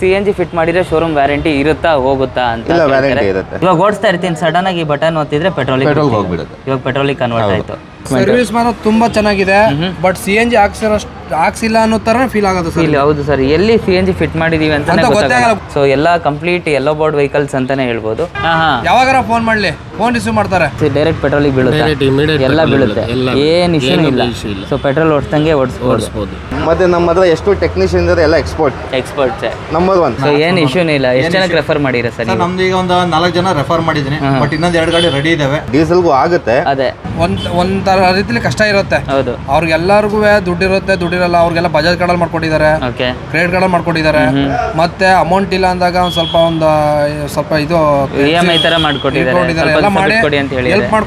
CNG fit ಮಾಡಿದ್ರೆ showroom warranty ಇರುತ್ತಾ ಹೋಗುತ್ತಾ ಅಂತ ಇಲ್ಲ, ವ್ಯಾರಂಟಿ ಇರುತ್ತೆ. ಇವಾಗ ಓಡಿಸ್ತಾ ಇರ್ತೀನಿ, ಸಡನ್ ಆಗಿ ಬಟನ್ ಒತ್ತಿದ್ರೆ ಪೆಟ್ರೋಲ್ ಹೋಗ್ಬಿಡುತ್ತೆ. ಇವಾಗ ಪೆಟ್ರೋಲಿಗೆ ಕನ್ವರ್ಟ್ ಆಯ್ತು. ಸರ್ವಿಸ್ ಮಾತ್ರ ತುಂಬಾ ಚೆನ್ನಾಗಿದೆ. ಬಟ್ CNG ಹಾಕ್ಸಿಲ್ಲ ಅನ್ನೋ ತರ ಫೀಲ್ ಆಗುತ್ತೆ ಸರ್. ಹೌದು ಸರ್, ಎಲ್ಲಿ CNG ಫಿಟ್ ಮಾಡಿದೀವಿ ಅಂತ ಗೊತ್ತಾಗಲ್ಲ. ಸೊ ಎಲ್ಲ ಕಂಪ್ಲೀಟ್ ಯೆಲ್ಲೋ ಬೋರ್ಡ್ ವೆಹಿಕಲ್ಸ್ ಅಂತಾನೆ ಹೇಳ್ಬೋದು. ಯಾವಾಗಾರ ಫೋನ್ ಮಾಡ್ಲಿ, ಫೋನ್ ರಿಸೀವ್ ಮಾಡ್ತಾರೆ, ಡೈರೆಕ್ಟ್ ಪೆಟ್ರೋಲಿಗೆ ಬೀಳುತ್ತೆ, ಎಲ್ಲ ಬೀಳುತ್ತೆ, ಏನ್ ಇಶ್ಯೂ ಇಲ್ಲ. ಸೊ ಪೆಟ್ರೋಲ್ ಓಡಿಸ್ದಂಗೆ ಓಡಿಸ್ಬೋದು. ಮತ್ತೆ ನಮ್ಮ ಹತ್ರ ಎಷ್ಟು ಟೆಕ್ನಿಷಿಯನ್ ಇದ್ದಾರೆ ಎಲ್ಲ ಎಕ್ಸ್ಪರ್ಟ್ಸ್ ನಂಬರ್ 1. ಸೊ ಏನ್ ಇಶ್ಯೂನೇ ಇಲ್ಲ. ಎಷ್ಟು ಜನಕ್ಕೆ ರೆಫರ್ ಮಾಡಿರ ಸರ್? ನಮ್ದು ಈಗ ಒಂದು 4 ಜನ ರೆಫರ್ ಮಾಡಿದ್ದೀನಿ. ಬಟ್ ಇನ್ನೊಂದು 2 ಗಾಡಿ ರೆಡಿ ಇದಾವೆ. ಡೀಸೆಲ್ಗೂ ಆಗುತ್ತೆ. ಅದೇ ಒಂಥರ ರೀತಿಲಿ ಕಷ್ಟ ಇರುತ್ತೆ. ಹೌದು, ಅವ್ರಿಗೆಲ್ಲರಿಗೂ ದುಡ್ಡಿರುತ್ತೆ, ದುಡ್ಡಿರಲ್ಲ. ಅವ್ರಿಗೆಲ್ಲ ಬಜಾಜ್ ಕಾರ್ಡಲ್ಲಿ ಮಾಡ್ಕೊಟ್ಟಿದ್ದಾರೆ, ಕ್ರೆಡಿಟ್ ಕಾರ್ಡಲ್ಲಿ ಮಾಡ್ಕೊಟ್ಟಿದ್ದಾರೆ. ಮತ್ತೆ ಅಮೌಂಟ್ ಇಲ್ಲ ಅಂದಾಗ ಒಂದು ಸ್ವಲ್ಪ ಇದು EMI ತರ ಮಾಡ್ಕೊಟ್ಟಿದ್ದಾರೆ, ಎಲ್ಲ ಮಾಡಿ ಹೆಲ್ಪ್ ಮಾಡ್ಕೊಟ್ಟಿದ್ದಾರೆ.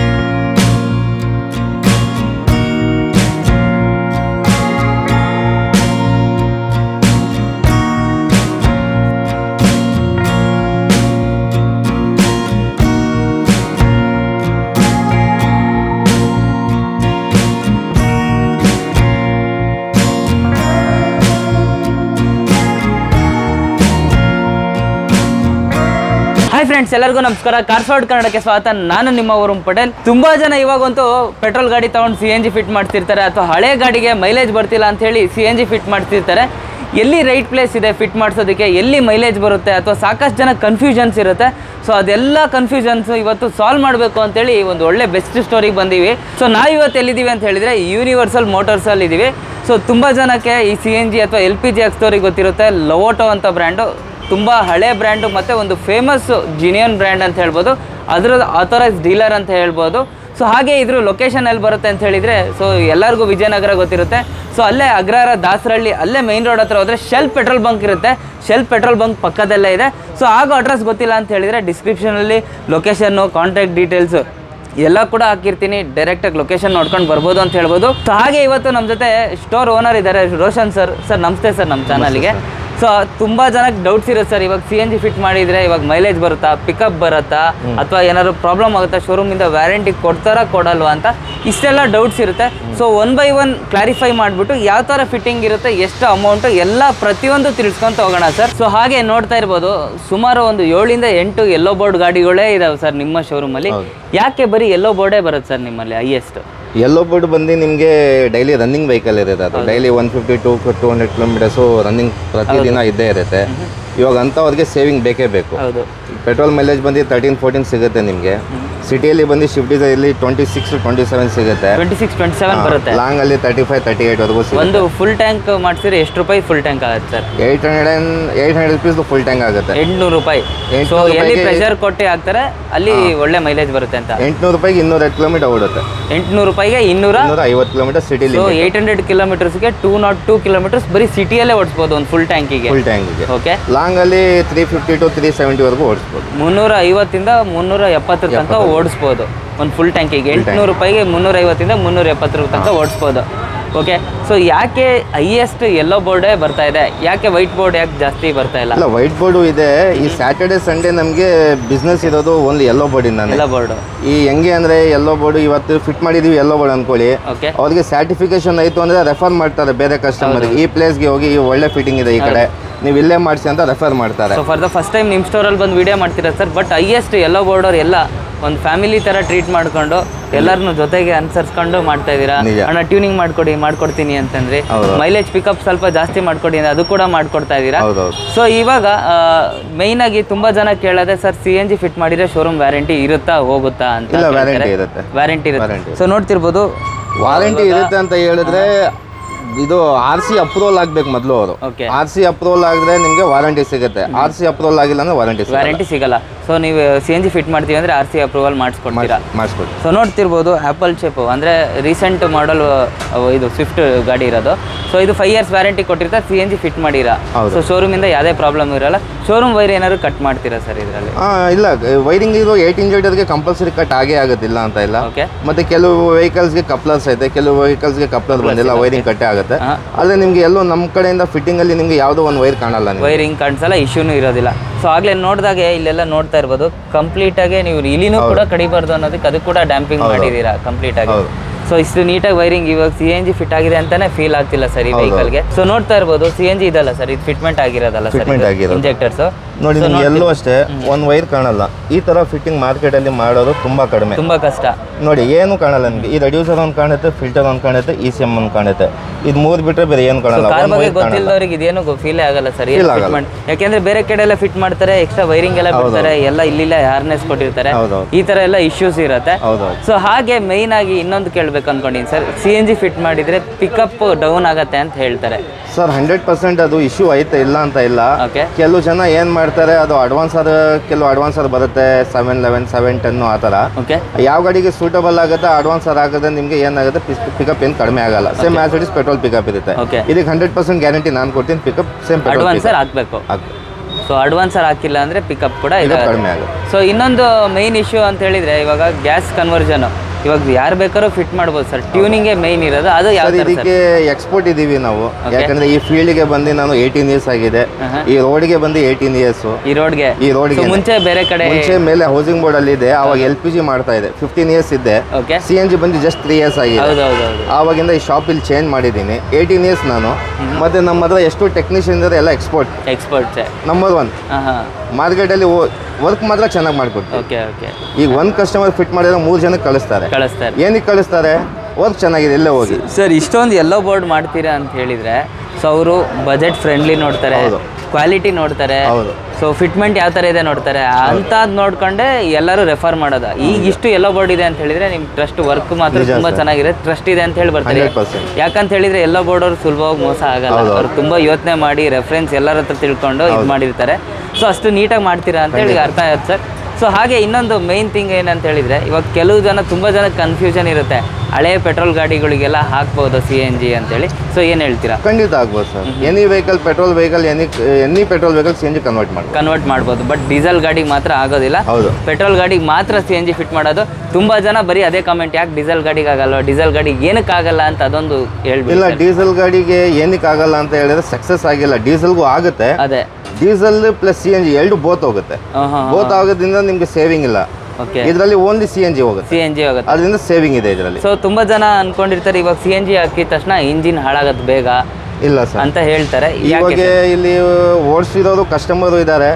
ಹಾಯ್ ಫ್ರೆಂಡ್ಸ್, ಎಲ್ಲರಿಗೂ ನಮಸ್ಕಾರ. ಕಾರ್ಸ್ ವರ್ಲ್ಡ್ ಕನ್ನಡಕ್ಕೆ ಸ್ವಾಗತ. ನಾನು ನಿಮ್ಮ ವರುಣ್ ಪಟೇಲ್. ತುಂಬಾ ಜನ ಇವಾಗಂತೂ ಪೆಟ್ರೋಲ್ ಗಾಡಿ ತಗೊಂಡು CNG ಫಿಟ್ ಮಾಡ್ತಿರ್ತಾರೆ, ಅಥವಾ ಹಳೆ ಗಾಡಿಗೆ ಮೈಲೇಜ್ ಬರ್ತಿಲ್ಲ ಅಂತ ಹೇಳಿ CNG ಫಿಟ್ ಮಾಡ್ತಿರ್ತಾರೆ. ಎಲ್ಲಿ ರೈಟ್ ಪ್ಲೇಸ್ ಇದೆ ಫಿಟ್ ಮಾಡಿಸೋದಕ್ಕೆ, ಎಲ್ಲಿ ಮೈಲೇಜ್ ಬರುತ್ತೆ, ಅಥವಾ ಸಾಕಷ್ಟು ಜನ ಕನ್ಫ್ಯೂಷನ್ಸ್ ಇರುತ್ತೆ. ಸೊ ಅದೆಲ್ಲ ಕನ್ಫ್ಯೂಷನ್ಸ್ ಇವತ್ತು ಸಾಲ್ವ್ ಮಾಡಬೇಕು ಅಂತೇಳಿ ಒಂದು ಒಳ್ಳೆ ಬೆಸ್ಟ್ ಸ್ಟೋರಿಗೆ ಬಂದೀವಿ. ಸೊ ನಾವು ಇವತ್ತು ಎಲ್ಲಿದ್ದೀವಿ ಅಂತ ಹೇಳಿದರೆ ಯೂನಿವರ್ಸಲ್ ಮೋಟರ್ಸಲ್ಲಿ ಇದ್ದೀವಿ. ಸೊ ತುಂಬ ಜನಕ್ಕೆ ಈ CNG ಅಥವಾ LPG ಸ್ಟೋರಿಗೆ ಗೊತ್ತಿರುತ್ತೆ. ಲವೋಟೋ ಅಂತ ಬ್ರ್ಯಾಂಡು ತುಂಬ ಹಳೆ ಬ್ರ್ಯಾಂಡು ಮತ್ತು ಒಂದು ಫೇಮಸ್ ಜಿನಿಯನ್ ಬ್ರ್ಯಾಂಡ್ ಅಂತ ಹೇಳ್ಬೋದು. ಅದರ ಆಥರೈಸ್ ಡೀಲರ್ ಅಂತ ಹೇಳ್ಬೋದು. ಸೊ ಹಾಗೆ ಇದ್ರ ಲೊಕೇಶನ್ ಎಲ್ಲಿ ಬರುತ್ತೆ ಅಂತ ಹೇಳಿದರೆ, ಸೊ ಎಲ್ಲರಿಗೂ ವಿಜಯನಗರ ಗೊತ್ತಿರುತ್ತೆ. ಸೊ ಅಲ್ಲೇ ಅಗ್ರಹಾರ ದಾಸರಹಳ್ಳಿ, ಅಲ್ಲೇ ಮೈನ್ ರೋಡ್ ಹತ್ರ ಹೋದರೆ ಶೆಲ್ ಪೆಟ್ರೋಲ್ ಬಂಕ್ ಇರುತ್ತೆ. ಶೆಲ್ ಪೆಟ್ರೋಲ್ ಬಂಕ್ ಪಕ್ಕದಲ್ಲೇ ಇದೆ. ಸೊ ಆಗ ಅಡ್ರೆಸ್ ಗೊತ್ತಿಲ್ಲ ಅಂತ ಹೇಳಿದರೆ ಡಿಸ್ಕ್ರಿಪ್ಷನಲ್ಲಿ ಲೊಕೇಶನ್ನು, ಕಾಂಟ್ಯಾಕ್ಟ್ ಡೀಟೇಲ್ಸು ಎಲ್ಲ ಕೂಡ ಹಾಕಿರ್ತೀನಿ. ಡೈರೆಕ್ಟಾಗಿ ಲೊಕೇಶನ್ ನೋಡ್ಕೊಂಡು ಬರ್ಬೋದು ಅಂತ ಹೇಳ್ಬೋದು. ಸೊ ಹಾಗೆ ಇವತ್ತು ನಮ್ಮ ಜೊತೆ ಸ್ಟೋರ್ ಓನರ್ ಇದ್ದಾರೆ, ರೋಷನ್ ಸರ್. ಸರ್ ನಮಸ್ತೆ ಸರ್ ನಮ್ಮ ಚಾನಲ್ಗೆ. ಸೊ ತುಂಬ ಜನಕ್ಕೆ ಡೌಟ್ಸ್ ಇರುತ್ತೆ ಸರ್, ಇವಾಗ CNG ಫಿಟ್ ಮಾಡಿದರೆ ಇವಾಗ ಮೈಲೇಜ್ ಬರುತ್ತಾ, ಪಿಕಪ್ ಬರುತ್ತಾ, ಅಥವಾ ಏನಾದ್ರು ಪ್ರಾಬ್ಲಮ್ ಆಗುತ್ತಾ, ಶೋರೂಮಿಂದ ವ್ಯಾರಂಟಿ ಕೊಡ್ತಾರಾ ಕೊಡಲ್ವಾ ಅಂತ ಇಷ್ಟೆಲ್ಲ ಡೌಟ್ಸ್ ಇರುತ್ತೆ. ಸೊ 1 by 1 ಕ್ಲಾರಿಫೈ ಮಾಡಿಬಿಟ್ಟು ಯಾವ ಥರ ಫಿಟ್ಟಿಂಗ್ ಇರುತ್ತೆ, ಎಷ್ಟು ಅಮೌಂಟು, ಎಲ್ಲ ಪ್ರತಿಯೊಂದು ತಿಳಿಸ್ಕೊಂತ ಹೋಗೋಣ ಸರ್. ಸೊ ಹಾಗೆ ನೋಡ್ತಾ ಇರ್ಬೋದು, ಸುಮಾರು ಒಂದು 7 ಇಂದ 8 ಯೆಲ್ಲೋ ಬೋರ್ಡ್ ಗಾಡಿಗಳೇ ಇದಾವೆ ಸರ್ ನಿಮ್ಮ ಶೋರೂಮಲ್ಲಿ. ಯಾಕೆ ಬರೀ ಯೆಲ್ಲೋ ಬೋರ್ಡೇ ಬರುತ್ತೆ ಸರ್ ನಿಮ್ಮಲ್ಲಿ ಹೈಯೆಸ್ಟ್? ಯೆಲ್ಲೋ ಬೋರ್ಡ್ ಬಂದು ನಿಮಗೆ ಡೈಲಿ ರನ್ನಿಂಗ್ ವೆಹಿಕಲ್ ಇರುತ್ತೆ. ಅದು ಡೈಲಿ 150 to 200 ಕಿಲೋಮೀಟರ್ಸು ರನ್ನಿಂಗ್ ಪ್ರತಿದಿನ ಇದ್ದೇ ಇರುತ್ತೆ. ಇವಾಗ ಅಂಥವ್ರಿಗೆ ಸೇವಿಂಗ್ ಬೇಕೇ ಬೇಕು. ಪೆಟ್ರೋಲ್ ಮೈಲೇಜ್ ಬಂದು 13-14 ಸಿಗುತ್ತೆ ನಿಮಗೆ. ಸಿಟಿಯಲ್ಲಿ ಬಂದು ಸ್ವಿಫ್ಟ್ ಡಿಸೈರಲ್ಲಿ 26 to 27 ಸಿಗುತ್ತೆ. 26-27 ಬರುತ್ತೆ. ಲಾಂಗ್ ಅಲ್ಲಿ 35-38 ವರೆಗೂ ಸಿಗುತ್ತೆ. ಒಂದು ಫುಲ್ ಟ್ಯಾಂಕ್ ಮಾಡಿಸಿದ್ರೆ ಎಷ್ಟು ರೂಪಾಯಿ ಫುಲ್ ಟ್ಯಾಂಕ್ ಆಗುತ್ತೆ ಸರ್? 800 rupees ಫುಲ್ ಟ್ಯಾಂಕ್ ಆಗುತ್ತೆ. 800 ರೂಪಾಯಿ. ಸೊ ಎಲ್ಲಿ ಪ್ರೆಷರ್ ಕೊಟ್ಟು ಹಾಕ್ತಾರೆ ಅಲ್ಲಿ ಒಳ್ಳೆ ಮೈಲೇಜ್ ಬರುತ್ತೆ ಅಂತ. 800 ರೂಪಾಯಿಗೆ 200 ಕಿಲೋಮೀಟರ್ ಓಡುತ್ತೆ. 800 ರೂಪಾಯಿಗೆ 250 ಕಿಲೋಮೀಟರ್ ಸಿಟಿಲಿ. ಸೊ 800 ಕಿಲೋಮೀಟರ್ಸ್ಗೆ 202 ಕಿಲೋಮೀಟರ್ಸ್ ಬರೀ ಸಿಟಿಯಲ್ಲೇ ಓಡಿಸ್ಬೋದು ಒಂದು ಫುಲ್ ಟ್ಯಾಂಕಿಗೆ. ಓಕೆ. ಲಾಂಗ್ ಅಲ್ಲಿ 350 to 370 ವರೆಗೂ ಓಡಿಸ್ಬೋದು. 350 ಇಂದ 370 ತನಕ ಓಡಿಸ್ಬೋದು ಒಂದು ಫುಲ್ ಟ್ಯಾಂಕಿಗೆ. 800 ರೂಪಾಯಿಗೆ 350 ಇಂದ 370 ತನಕ ಓಡಿಸ್ಬೋದು. ಓಕೆ. ಸೊ ಯಾಕೆ ಹೈಯೆಸ್ಟ್ ಯೆಲ್ಲೋ ಬೋರ್ಡೇ ಬರ್ತಾ ಇದೆ, ಯಾಕೆ ವೈಟ್ ಬೋರ್ಡ್ ಯಾಕೆ ಜಾಸ್ತಿ ಬರ್ತಾ ಇಲ್ಲ? ಇಲ್ಲ, ವೈಟ್ ಬೋರ್ಡು ಇದೆ. ಈ ಸ್ಯಾಟರ್ಡೆ ಸಂಡೇ ನಮಗೆ ಬಿಸ್ನೆಸ್ ಇರೋದು ಓನ್ಲಿ ಯೆಲ್ಲೋ ಬೋರ್ಡ್ ಇಂದ. ಯೆಲ್ಲೋ ಬೋರ್ಡ್ ಈ ಹೆಂಗೆ ಅಂದ್ರೆ ಯೆಲ್ಲೋ ಬೋರ್ಡ್ ಇವತ್ತು ಫಿಟ್ ಮಾಡಿದೀವಿ ಯೆಲ್ಲೋ ಬೋರ್ಡ್ ಅನ್ಕೊಳ್ಳಿ, ಅವ್ರಿಗೆ ಸರ್ಟಿಫಿಕೇಶನ್ ಆಯ್ತು ಅಂದ್ರೆ ರೆಫರ್ ಮಾಡ್ತಾರೆ ಬೇರೆ ಕಸ್ಟಮರ್. ಈ ಪ್ಲೇಸ್ಗೆ ಹೋಗಿ ಈ ಒಳ್ಳೆ ಫಿಟ್ಟಿಂಗ್ ಇದೆ ಈ ಕಡೆ, ನೀವು ಇಲ್ಲೇ ಮಾಡಿಸಿ ಅಂತ ರೆಫರ್ ಮಾಡ್ತಾರೆ. So for the first time ನಿಮ್ಮ ಸ್ಟೋರಲ್ಲಿ ಬಂದು ವಿಡಿಯೋ ಮಾಡ್ತೀರಾ sir. But highest yellow board ಅವ್ರು ಎಲ್ಲ ಒಂದು ಫ್ಯಾಮಿಲಿ ಥರ ಟ್ರೀಟ್ ಮಾಡ್ಕೊಂಡು ಎಲ್ಲರನ್ನು ಜೊತೆಗೆ ಅನುಸರಿಸ್ಕೊಂಡು ಮಾಡ್ತಾ ಇದ್ದೀರಾ. ಅಣ್ಣ ಟ್ಯೂನಿಂಗ್ ಮಾಡ್ಕೊಡ್ತೀನಿ ಅಂತಂದ್ರೆ, ಮೈಲೇಜ್ ಪಿಕಪ್ ಸ್ವಲ್ಪ ಜಾಸ್ತಿ ಮಾಡ್ಕೊಡಿ ಅಂದ್ರೆ ಅದು ಕೂಡ ಮಾಡ್ಕೊಡ್ತಾ ಇದ್ದೀರಾ. ಸೊ ಇವಾಗ ಮೈನ್ ಆಗಿ ತುಂಬಾ ಜನ ಕೇಳೋದೆ ಸರ್, CNG ಫಿಟ್ ಮಾಡಿದ್ರೆ ಶೋರೂಮ್ ವ್ಯಾರಂಟಿ ಇರುತ್ತಾ ಹೋಗುತ್ತಾ ಅಂತ. ವ್ಯಾರಂಟಿ ಇರುತ್ತೆ. ಸೊ ನೋಡ್ತಿರ್ಬೋದು, ವಾರಂಟಿ ಇರುತ್ತೆ ಅಂತ ಹೇಳಿದ್ರೆ ಇದು RC ಅಪ್ರೂವಲ್ ಆಗ್ಬೇಕು ಮೊದಲು. ಅವರು RC ಅಪ್ರೂವಲ್ ಆಗಿದ್ರೆ ನಿಮಗೆ ವಾರಂಟಿ ಸಿಗುತ್ತೆ. RC ಅಪ್ರೂವಲ್ ಆಗಿಲ್ಲ ಅಂದ್ರೆ ವಾರಂಟಿ ಸಿಗಲ್ಲ. ಸೊ ನೀವು CNG ಫಿಟ್ ಮಾಡ್ತೀವಿ ಅಂದರೆ RC ಅಪ್ರೂವಲ್ ಮಾಡಿಸ್ಕೊಡ್ತೀರಾ? ಮಾಡಿಸ್ಕೊಡ್ತೀವಿ. ಸೊ ನೋಡ್ತಿರ್ಬೋದು, ಆ್ಯಪಲ್ ಶೇಪು ಅಂದರೆ ರೀಸೆಂಟ್ ಮಾಡಲ್ ಇದು ಸ್ವಿಫ್ಟ್ ಗಾಡಿ ಇರೋದು. ಸೊ ಇದು 5 years ವ್ಯಾರಂಟಿ ಕೊಟ್ಟಿರ್ತಾರೆ. CNG ಫಿಟ್ ಮಾಡಿರಾ? ಸೊ ಶೋರೂಮಿಂದ ಯಾವುದೇ ಪ್ರಾಬ್ಲಮ್ ಇರಲ್ಲ. ಶೋರೂಮ್ ವೈರ್ ಏನಾದ್ರು ಕಟ್ ಮಾಡ್ತೀರಾ ಸರ್ ಇದರಲ್ಲಿ? ಇಲ್ಲ, ವೈರಿಂಗ್ ಇದು 18 ಇಂಚರ್ಗೆ ಕಂಪಲ್ಸರಿ ಕಟ್ ಆಗೇ ಆಗೋದಿಲ್ಲ ಅಂತ ಇಲ್ಲ. ಮತ್ತೆ ಕೆಲವು ವೆಹಿಕಲ್ಸ್ಗೆ ಕಪ್ಲರ್ಸ್ ಐತೆ, ಕೆಲವು ವೆಹಿಕಲ್ಸ್ಗೆ ಕಪ್ಲರ್ ಬಂದಿಲ್ಲ, ವೈರಿಂಗ್ ಕಟ್ಟೇ ಆಗುತ್ತೆ. ಆದರೆ ನಿಮಗೆ ಎಲ್ಲೋ ನಮ್ಮ ಕಡೆಯಿಂದ ಫಿಟ್ಟಿಂಗ್ ಅಲ್ಲಿ ನಿಮಗೆ ಯಾವುದೋ ಒಂದು ವೈರ್ ಕಾಣಲ್ಲ, ವೈರಿಂಗ್ ಕಾಣಿಸಲ್ಲ, ಇಶ್ಯೂನು ಇರೋದಿಲ್ಲ. ಸೊ ಆಗ್ಲೇ ನೋಡಿದಾಗೆ ಇಲ್ಲೆಲ್ಲ ನೋಡ್ತಾ ಇರ್ಬೋದು, ಕಂಪ್ಲೀಟ್ ಆಗಿ ನೀವು ಇಲ್ಲಿನೂ ಕೂಡ ಕಡಿಬಾರ್ದು ಅನ್ನೋದಕ್ಕೆ ಅದು ಕೂಡ ಡ್ಯಾಂಪಿಂಗ್ ಮಾಡಿದ್ದೀರಾ ಕಂಪ್ಲೀಟ್ ಆಗಿ. ಸೊ ಇಷ್ಟು ನೀಟಾಗಿ ವೈರಿಂಗ್ ಇವಾಗ CNG ಫಿಟ್ ಆಗಿದೆ ಅಂತಾನೆ ಫೀಲ್ ಆಗ್ತಿಲ್ಲ ಸರ್ ಈ ವೆಹಿಕಲ್ಗೆ. ಸೊ ನೋಡ್ತಾ ಇರ್ಬೋದು CNG ಇದಲ್ಲ ಸರ್, ಇದು ಫಿಟ್ಮೆಂಟ್ ಆಗಿರೋದಲ್ಲ ಸರ್, ಇಂಜೆಕ್ಟರ್ಸ್. ನೋಡಿ ನಿಮ್ಗೆ ಎಲ್ಲೂ ಅಷ್ಟೇ ಒಂದು ವೈರ್ ಕಾಣಲ್ಲ. ಈ ತರ ಫಿಟ್ಟಿಂಗ್ ಮಾರ್ಕೆಟ್ ಅಲ್ಲಿ ಮಾಡೋದು ತುಂಬಾ ಕಡಿಮೆ, ತುಂಬಾ ಕಷ್ಟ. ನೋಡಿ ಏನು ಕಾಣಲ್ಲ ನಿಮ್ಗೆ. ಈ ರೆಡ್ಯೂಸರ್ ಒಂದು ಕಾಣುತ್ತೆ, ಫಿಲ್ಟರ್ ಒಂದು ಕಾಣುತ್ತೆ, ECM ಒಂದು ಕಾಣುತ್ತೆ. ಇದು 3 ಬಿಟ್ರೆ ಬೇರೆ ಏನು ಕಾಣಲ್ಲ. ಕಾರ್ ಬಗ್ಗೆ ಗೊತ್ತಿಲ್ಲದವ್ರಿಗೆ ಇದೇನು ಫೀಲೇ ಆಗಲ್ಲ ಸರ್ ಫಿಟ್ಮೆಂಟ್. ಯಾಕೆಂದ್ರೆ ಬೇರೆ ಕಡೆ ಎಲ್ಲ ಫಿಟ್ ಮಾಡ್ತಾರೆ, ಎಕ್ಸ್ಟ್ರಾ ವೈರಿಂಗ್ ಎಲ್ಲ ಬಿಡ್ತಾರೆ, ಎಲ್ಲ ಇಲ್ಲಿಲ್ಲ ಹಾರ್ನೆಸ್ ಕೊಟ್ಟಿರ್ತಾರೆ, ಈ ತರ ಎಲ್ಲ ಇಶ್ಯೂಸ್ ಇರುತ್ತೆ. ಸೊ ಹಾಗೆ ಮೈನ್ ಆಗಿ ಇನ್ನೊಂದು ಕೇಳ್ಬೇಕು ಅನ್ಕೊಂಡಿನಿ ಸರ್, CNG ಫಿಟ್ ಮಾಡಿದ್ರೆ ಪಿಕಪ್ ಡೌನ್ ಆಗತ್ತೆ ಅಂತ ಹೇಳ್ತಾರೆ ಸರ್. 100% ಅದು ಇಶ್ಯೂ ಐತೆ, ಇಲ್ಲ ಅಂತ ಇಲ್ಲ. ಕೆಲವು ಜನ ಏನ್ ಮಾಡ್ತಾರೆ, ಅದು ಕೆಲವು ಅಡ್ವಾನ್ಸ್ ಬರುತ್ತೆ 711 710 ಆ ತರ. ಯಾವ ಗಾಡಿಗೆ ಸೂಟಬಲ್ ಆಗುತ್ತೆ ಅಡ್ವಾನ್ಸ್ ಹಾಕಿದ್ರೆ ನಿಮ್ಗೆ ಏನಾಗುತ್ತೆ, ಪಿಕಪ್ ಏನು ಕಡಿಮೆ ಆಗಲ್ಲ. Same as it is petrol pickup ಇರುತ್ತೆ. ಇದಕ್ಕೆ 100% ಗ್ಯಾರಂಟಿ ನಾನು ಕೊಡ್ತೀನಿ, ಪಿಕಪ್ ಸೇಮ್ ಅಡ್ವಾನ್ಸರ್ ಹಾಕ್ಬೇಕು. ಸೊ ಅಡ್ವಾನ್ಸರ್ ಹಾಕಿಲ್ಲ ಅಂದ್ರೆ ಪಿಕಪ್ ಕೂಡ ಕಡಿಮೆ ಆಗುತ್ತೆ. ಸೊ ಇನ್ನೊಂದು ಮೈನ್ ಇಶ್ಯೂ ಅಂತ ಹೇಳಿದ್ರೆ ಇವಾಗ ಗ್ಯಾಸ್ ಕನ್ವರ್ಷನ್ ಇವಾಗ ಯಾರು ಬೇಕಾದ್ರೂ ಫಿಟ್ ಮಾಡ್ಬೋದು ಸರ್, ಟ್ಯೂನಿಂಗ್ ಮೈನ್ ಇರೋದು. ಅದು ಇದಕ್ಕೆ ಎಕ್ಸ್ಪೋರ್ಟ್ ಇದೀವಿ ನಾವು, ಯಾಕಂದ್ರೆ ಈ ಫೀಲ್ಡ್ಗೆ ಬಂದು ನಾನು 18 ಇಯರ್ಸ್ ಆಗಿದೆ, ಈ ರೋಡ್ಗೆ ಬಂದು 18 ಇಯರ್ಸ್. ಈ ರೋಡ್ಗೆ ಮುಂಚೆ ಬೇರೆ ಕಡೆ ಮುಂಚೆ ಮೇಲೆ ಹೌಸಿಂಗ್ ಬೋರ್ಡ್ ಅಲ್ಲಿ ಇದೆ, ಅವಾಗ LPG ಮಾಡ್ತಾ ಇದೆ, 15 ಇಯರ್ಸ್ ಇದ್ದೆ. CNG ಬಂದು ಜಸ್ಟ್ 3 ಇಯರ್ಸ್ ಆಗಿದೆ. ಆವಾಗಿಂದ ಈ ಶಾಪ್ ಇಲ್ಲಿ ಚೇಂಜ್ ಮಾಡಿದ್ದೀನಿ. 18 ಇಯರ್ಸ್ ನಾನು. ಮತ್ತೆ ನಮ್ಮ ಹತ್ರ ಎಷ್ಟು ಟೆಕ್ನಿಷಿಯನ್ ಇದ್ದಾರೆ ಎಲ್ಲ ಎಕ್ಸ್ಪೋರ್ಟ್ ನಂಬರ್ 1 ಮಾರ್ಕೆಟ್ ಅಲ್ಲಿ ವರ್ಕ್ ಮಾತ್ರ ಚೆನ್ನಾಗಿ ಮಾಡ್ಕೊಡ್ತೀವಿ. ಈಗ ಒಂದು ಕಸ್ಟಮರ್ ಫಿಟ್ ಮಾಡಿದ್ರೆ 3 ಜನಕ್ಕೆ ಕಳಿಸ್ತಾರೆ. ಏನಕ್ಕೆ ಕಳಿಸ್ತಾರೆ? ವರ್ಕ್ ಚೆನ್ನಾಗಿದೆ, ಎಲ್ಲೇ ಹೋಗಿ. ಸರ್ ಇಷ್ಟೊಂದು ಎಲ್ಲೋ ಬೋರ್ಡ್ ಮಾಡ್ತೀರಾ ಅಂತ ಹೇಳಿದ್ರೆ, ಸೊ ಅವರು ಬಜೆಟ್ ಫ್ರೆಂಡ್ಲಿ ನೋಡ್ತಾರೆ, ಕ್ವಾಲಿಟಿ ನೋಡ್ತಾರೆ, ಸೊ ಫಿಟ್ಮೆಂಟ್ ಯಾವ ಥರ ಇದೆ ನೋಡ್ತಾರೆ. ಅಂಥದ್ದು ನೋಡ್ಕೊಂಡೆ ಎಲ್ಲರೂ ರೆಫರ್ ಮಾಡೋದು. ಈಗ ಇಷ್ಟು ಎಲ್ಲೋ ಬೋರ್ಡ್ ಇದೆ ಅಂತ ಹೇಳಿದ್ರೆ ನಿಮ್ಮ ಟ್ರಸ್ಟ್ ವರ್ಕ್ ಮಾತ್ರ ತುಂಬ ಚೆನ್ನಾಗಿದೆ, ಟ್ರಸ್ಟ್ ಇದೆ ಅಂತ ಹೇಳಿ ಬರ್ತಾರೆ. ಯಾಕಂತ ಹೇಳಿದ್ರೆ ಎಲ್ಲೋ ಬೋರ್ಡ್ ಅವ್ರು ಸುಲಭವಾಗಿ ಮೋಸ ಆಗಲ್ಲ, ಅವ್ರು ತುಂಬ ಯೋಚನೆ ಮಾಡಿ ರೆಫರೆನ್ಸ್ ಎಲ್ಲರ ಹತ್ರ ತಿಳ್ಕೊಂಡು ಇದು ಮಾಡಿರ್ತಾರೆ. ಸೊ ಅಷ್ಟು ನೀಟಾಗಿ ಮಾಡ್ತೀರಾ ಅಂತ ಹೇಳಿ ಅರ್ಥ ಆಗುತ್ತೆ ಸರ್. ಸೊ ಹಾಗೆ ಇನ್ನೊಂದು ಮೈನ್ ಥಿಂಗ್ ಏನಂತ ಹೇಳಿದರೆ, ಇವಾಗ ಕೆಲವು ಜನ ತುಂಬ ಜನ ಕನ್ಫ್ಯೂಷನ್ ಇರುತ್ತೆ, ಹಳೆ ಪೆಟ್ರೋಲ್ ಗಾಡಿಗಳಿಗೆಲ್ಲ ಹಾಕ್ಬೋದು CNG ಅಂತೇಳಿ. ಸೊ ಏನು ಹೇಳ್ತೀರಾ? ಖಂಡಿತ ಆಗ್ಬೋದು sir. Any vehicle petrol vehicle any petrol vehicle CNG convert ಮಾಡ್ಬೋದು. ಬಟ್ ಡೀಸೆಲ್ ಗಾಡಿಗೆ ಮಾತ್ರ ಆಗೋದಿಲ್ಲ, ಪೆಟ್ರೋಲ್ ಗಾಡಿಗೆ ಮಾತ್ರ CNG ಫಿಟ್ ಮಾಡೋದು. ತುಂಬ ಜನ ಬರೀ ಅದೇ ಕಮೆಂಟ್, ಯಾಕೆ ಡೀಸೆಲ್ ಗಾಡಿಗೆ ಆಗಲ್ಲ, ಡೀಸೆಲ್ ಗಾಡಿಗೆ ಏನಕ್ಕೆ ಆಗಲ್ಲ ಅಂತ ಅದೊಂದು ಹೇಳ್ಬಿಟ್ಟು. ಇಲ್ಲ, ಡೀಸೆಲ್ ಗಾಡಿಗೆ ಏನಕ್ಕೆ ಆಗಲ್ಲ ಅಂತ ಹೇಳಿದ್ರೆ ಸಕ್ಸಸ್ ಆಗಿಲ್ಲ. ಡೀಸೆಲ್ಗೂ ಆಗುತ್ತೆ, ಅದೇ ಡೀಸೆಲ್ ಪ್ಲಸ್ CNG ಎರಡು ಬೋತ್ ಹೋಗುತ್ತೆ. ಬೋತ್ ಆಗೋದ್ರಿಂದ ನಿಮ್ಗೆ ಸೇವಿಂಗ್ ಇಲ್ಲ. ಇದರಲ್ಲಿ ಓನ್ಲಿ CNG ಹೋಗುತ್ತೆ, ಅದರಿಂದ ಸೇವಿಂಗ್ ಇದೆ ಇದರಲ್ಲಿ. ಸೊ ತುಂಬಾ ಜನ ಅನ್ಕೊಂಡಿರ್ತಾರೆ ಇವಾಗ CNG ಹಾಕಿದ ತಕ್ಷಣ ಇಂಜಿನ್ ಹಾಳಾಗತ್ತೆ ಬೇಗ. ಇಲ್ಲ ಸರ್ ಅಂತ ಹೇಳ್ತಾರೆ. ಇವಾಗ ಇಲ್ಲಿ ಓಡಿಸಿರೋರು ಕಸ್ಟಮರ್ ಇದ್ದಾರೆ,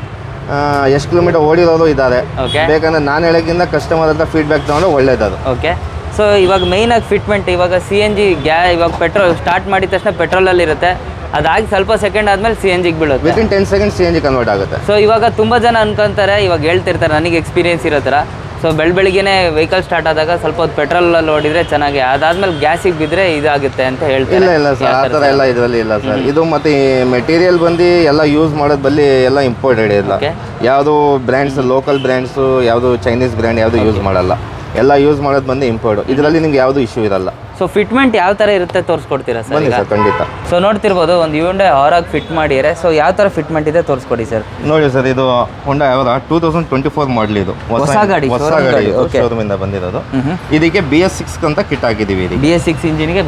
ಎಷ್ಟು ಕಿಲೋಮೀಟರ್ ಓಡಿರೋರು ಇದ್ದಾರೆ. ಬೇಕಂದ್ರೆ ನಾನು ಹೇಳೋಕ್ಕಿಂತ ಕಸ್ಟಮರ್ ಹತ್ರ ಫೀಡ್ಬ್ಯಾಕ್ ತಗೊಂಡು ಒಳ್ಳೇದದು. ಓಕೆ. ಸೊ ಇವಾಗ ಮೈನ್ ಆಗಿ ಫಿಟ್ಮೆಂಟ್ ಇವಾಗ CNG ಇವಾಗ ಪೆಟ್ರೋಲ್ ಸ್ಟಾರ್ಟ್ ಮಾಡಿದ ತಕ್ಷಣ ಪೆಟ್ರೋಲಲ್ಲಿ ಇರುತ್ತೆ, ಅದಾಗಿ ಸ್ವಲ್ಪ ಸೆಕೆಂಡ್ ಆದ್ಮೇಲೆ CNG ಬೀಳುತ್ತೆ. ವಿತಿನ್ 10 ಸೆಕೆಂಡ್ CNG ಕನ್ವರ್ಟ್ ಆಗುತ್ತೆ. ಸೊ ಇವಾಗ ತುಂಬ ಜನ ಅನ್ಕೊಂತಾರೆ, ಇವಾಗ ಹೇಳ್ತಿರ್ತಾರೆ, ನನಗೆ ಎಕ್ಸ್ಪೀರಿಯನ್ಸ್ ಇರೋ ಥರ. ಸೊ ಬೆಳಗ್ಗೆನೇ ವೆಹಿಕಲ್ ಸ್ಟಾರ್ಟ್ ಆದಾಗ ಸ್ವಲ್ಪ ಹೊತ್ತು ಪೆಟ್ರೋಲಲ್ಲಿ ಓಡಿದ್ರೆ ಚೆನ್ನಾಗಿ, ಅದಾದ್ಮೇಲೆ ಗ್ಯಾಸಿಗೆ ಬಿದ್ದರೆ ಇದಾಗುತ್ತೆ ಅಂತ ಹೇಳ್ತಾರೆ. ಇಲ್ಲ ಸರ್, ಆ ಥರ ಎಲ್ಲ ಇದರಲ್ಲಿ ಇಲ್ಲ ಸರ್. ಇದು ಮತ್ತೆ ಮೆಟೀರಿಯಲ್ ಬಂದು ಎಲ್ಲ ಯೂಸ್ ಮಾಡೋದು ಬಲ್ಲಿ ಎಲ್ಲ ಇಂಪೋರ್ಟೆಡ್ ಇಲ್ಲ. ಯಾವುದು ಬ್ರ್ಯಾಂಡ್ಸ್, ಲೋಕಲ್ ಬ್ರ್ಯಾಂಡ್ಸು, ಯಾವುದು ಚೈನೀಸ್ ಬ್ರ್ಯಾಂಡ್ ಯಾವುದು ಯೂಸ್ ಮಾಡಲ್ಲ, ಎಲ್ಲ ಯೂಸ್ ಮಾಡೋದು ಬಂದು ಇಂಪೋರ್ಟ್. ಇದರಲ್ಲಿ ನಿಮ್ಗೆ ಯಾವುದು ಇಶ್ಯೂ ಇರಲ್ಲ. ಸೊ ಫಿಟ್ಮೆಂಟ್ ಯಾವ ಥರ ಇರುತ್ತೆ ತೋರಿಸ್ಕೊಡ್ತೀರಾ ಸರ್? ಸರ್ ಖಂಡಿತ. ಸೊ ನೋಡ್ತಿರ್ಬೋದು ಒಂದು Hyundai Aura ಫಿಟ್ ಮಾಡಿದರೆ. ಸೊ ಯಾವ ಥರ ಫಿಟ್ಮೆಂಟ್ ಇದೆ ತೋರಿಸ್ಕೊಡಿ ಸರ್. ನೋಡಿ ಸರ್, ಇದು Hyundai Aura 2024 ಮಾಡಲ್. ಇದು ಹೊಸ ಗಾಡಿ ಶೋರೂಮಿಂದ ಬಂದಿರೋದು. ಇದಕ್ಕೆ BS6 ಅಂತ ಕಿಟ್ ಹಾಕಿದ್ದೀವಿ. BS6 ಇಂಜಿನ್ಗೆ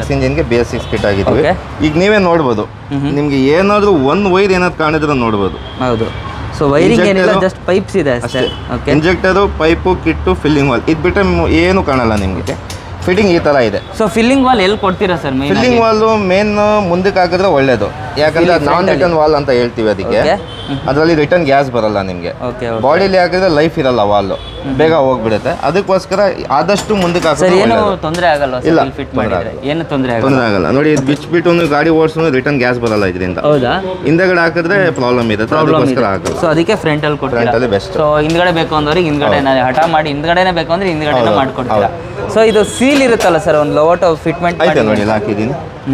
BS6 ಕಿಟ್ ಆಗಿದ್ದೀವಿ. ಈಗ ನೀವೇ ನೋಡ್ಬೋದು, ನಿಮ್ಗೆ ಏನಾದರೂ ಒಂದು ವೈರ್ ಏನಾದ್ರು ಕಾಣಿದ್ರೆ ನೋಡ್ಬೋದು. ಹೌದು. ಸೊ ವೈರಿಂಗ್ ಏನಿಲ್ಲ, ಜಸ್ಟ್ ಪೈಪ್ಸ್ ಇದೆ ಅಷ್ಟೇ. Injector, pipe, kit, filling valve, ಇದು ಬಿಟ್ಟರೆ ಏನು ಕಾಣಲ್ಲ ನಿಮಗೆ. ಫಿಟ್ಟಿಂಗ್ ಈ ತರ ಇದೆ. ಸೊ ಫಿಲ್ಲಿಂಗ್ ವಾಲ್ ಎಲ್ಲಿ ಕೊಡ್ತೀರಾ ಸರ್? ಫಿಲ್ಲಿಂಗ್ ವಾಲ್ ಮೇನ್ ಮುಂದಕ್ಕೆ ಹಾಕಿದ್ರೆ ಒಳ್ಳೇದು, ಯಾಕಂದ್ರೆ ನಾನ್ ರಿಟರ್ನ್ ವಾಲ್ ಅಂತ ಹೇಳ್ತೀವಿ ಅದಕ್ಕೆ. ಅದರಲ್ಲಿ ರಿಟರ್ನ್ ಗ್ಯಾಸ್ ಬರಲ್ಲ ನಿಮಗೆ. ಬಾಡಿಲಿ ಹಾಕಿದ್ರೆ ಲೈಫ್ ಇರಲ್ಲ, ವಾಲ್ ಬೇಗ ಹೋಗ್ಬಿಡುತ್ತೆ. ಅದಕ್ಕೋಸ್ಕರ ಆದಷ್ಟು ಮುಂದಕ್ಕೆ ಹಾಕಿದ್ರೆ ಏನು ತೊಂದರೆ ಆಗಲ್ಲ. ಇಲ್ಲ, ಏನು ತೊಂದರೆ ಆಗಲ್ಲ. ನೋಡಿ, ಬಿಚ್ಬಿಟ್ಟು ಗಾಡಿ ಓಡಿಸೋದು ರಿಟರ್ನ್ ಗ್ಯಾಸ್ ಬರಲ್ಲ ಇದರಿಂದ. ಹೌದಾ? ಹಿಂದೆಗಡೆ ಹಾಕಿದ್ರೆ ಪ್ರಾಬ್ಲಮ್ ಇರುತ್ತೆ, ಅದಕ್ಕೋಸ್ಕರ ಹಾಕಲ್ಲ. ಸೊ ಅದಕ್ಕೆ ಫ್ರಂಟ್ ಅಲ್ಲಿ ಕೊಡ್ತೀರಾ? ಫ್ರಂಟ್ ಅಲ್ಲಿ ಬೆಸ್ಟ್. ಸೊ ಹಿಂದ್ಗಡೆ ಬೇಕು ಅಂದವ್ರಿಗೆ ಹಿಂದ್ಗಡೆ ಹಠ ಮಾಡಿ ಹಿಂದ್ಗಡೆನೇ ಬೇಕು ಅಂದ್ರೆ ಹಿಂದ್ಗಡೆ ಮಾಡ್ಕೊಡ್ತೀರಾ. ಸೊ ಇದು ಸೀಲ್ ಇರುತ್ತಲ್ಲ ಸರ್, ಒಂದು ಲೋಟ್ ಫಿಟ್ಮೆಂಟ್ ಆಯ್ತು ನೋಡಿ, ಹಾಕಿದ್ದೀನಿ.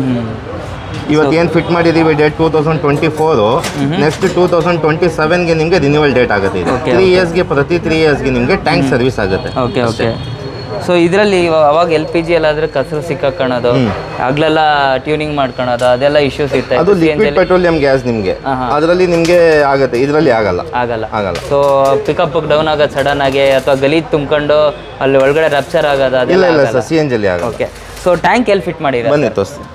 ಇವತ್ತೇನು ಫಿಟ್ ಮಾಡಿದ್ದೀವಿ ಡೇಟ್ 2024. ನೆಕ್ಸ್ಟ್ 2027ಗೆ ನಿಮಗೆ ರಿನ್ಯೂವಲ್ ಡೇಟ್ ಆಗುತ್ತೆ. ಇದು 3 ಇಯರ್ಸ್ಗೆ, ಪ್ರತಿ 3 ಇಯರ್ಸ್ಗೆ ನಿಮಗೆ ಟ್ಯಾಂಕ್ ಸರ್ವಿಸ್ ಆಗುತ್ತೆ. ಓಕೆ. ಸೊ ಇದರಲ್ಲಿ ಅವಾಗ LPG ಎಲ್ಲಾದ್ರೆ ಕಸರು ಸಿಕ್ಕಾಕೊಳ್ಳೋದು, ಆಗ್ಲೆಲ್ಲ ಟ್ಯೂನಿಂಗ್ ಮಾಡ್ಕೊಳ್ಳೋದು, ಅದೆಲ್ಲ ಇಶ್ಯೂಸ್ ಇರುತ್ತೆ. ಅದು ಲಿಕ್ವಿಡ್ ಪೆಟ್ರೋಲಿಯಂ ಗ್ಯಾಸ್ ನಿಮಗೆ, ಅದರಲ್ಲಿ ನಿಮಗೆ ಆಗುತ್ತೆ, ಇದರಲ್ಲಿ ಆಗಲ್ಲ. ಸೊ ಪಿಕಪ್ ಡೌನ್ ಆಗೋದು ಸಡನ್ ಆಗಿ, ಅಥವಾ ಗಲೀಜ್ ತುಂಬಿಕೊಂಡು ಅಲ್ಲಿ ಒಳಗಡೆ ರಪ್ಚರ್ ಆಗೋದು, ಅದೆಲ್ಲ ಇಲ್ಲ ಸರ್, CNG ಅಲ್ಲಿ ಆಗುತ್ತೆ. ಓಕೆ. ಸೊ ಟ್ಯಾಂಕ್ ಎಲ್ಲಿ ಫಿಟ್ ಮಾಡಿದ್ರೆ ಬನ್ನಿ ತೋರಿಸ್ತೀನಿ.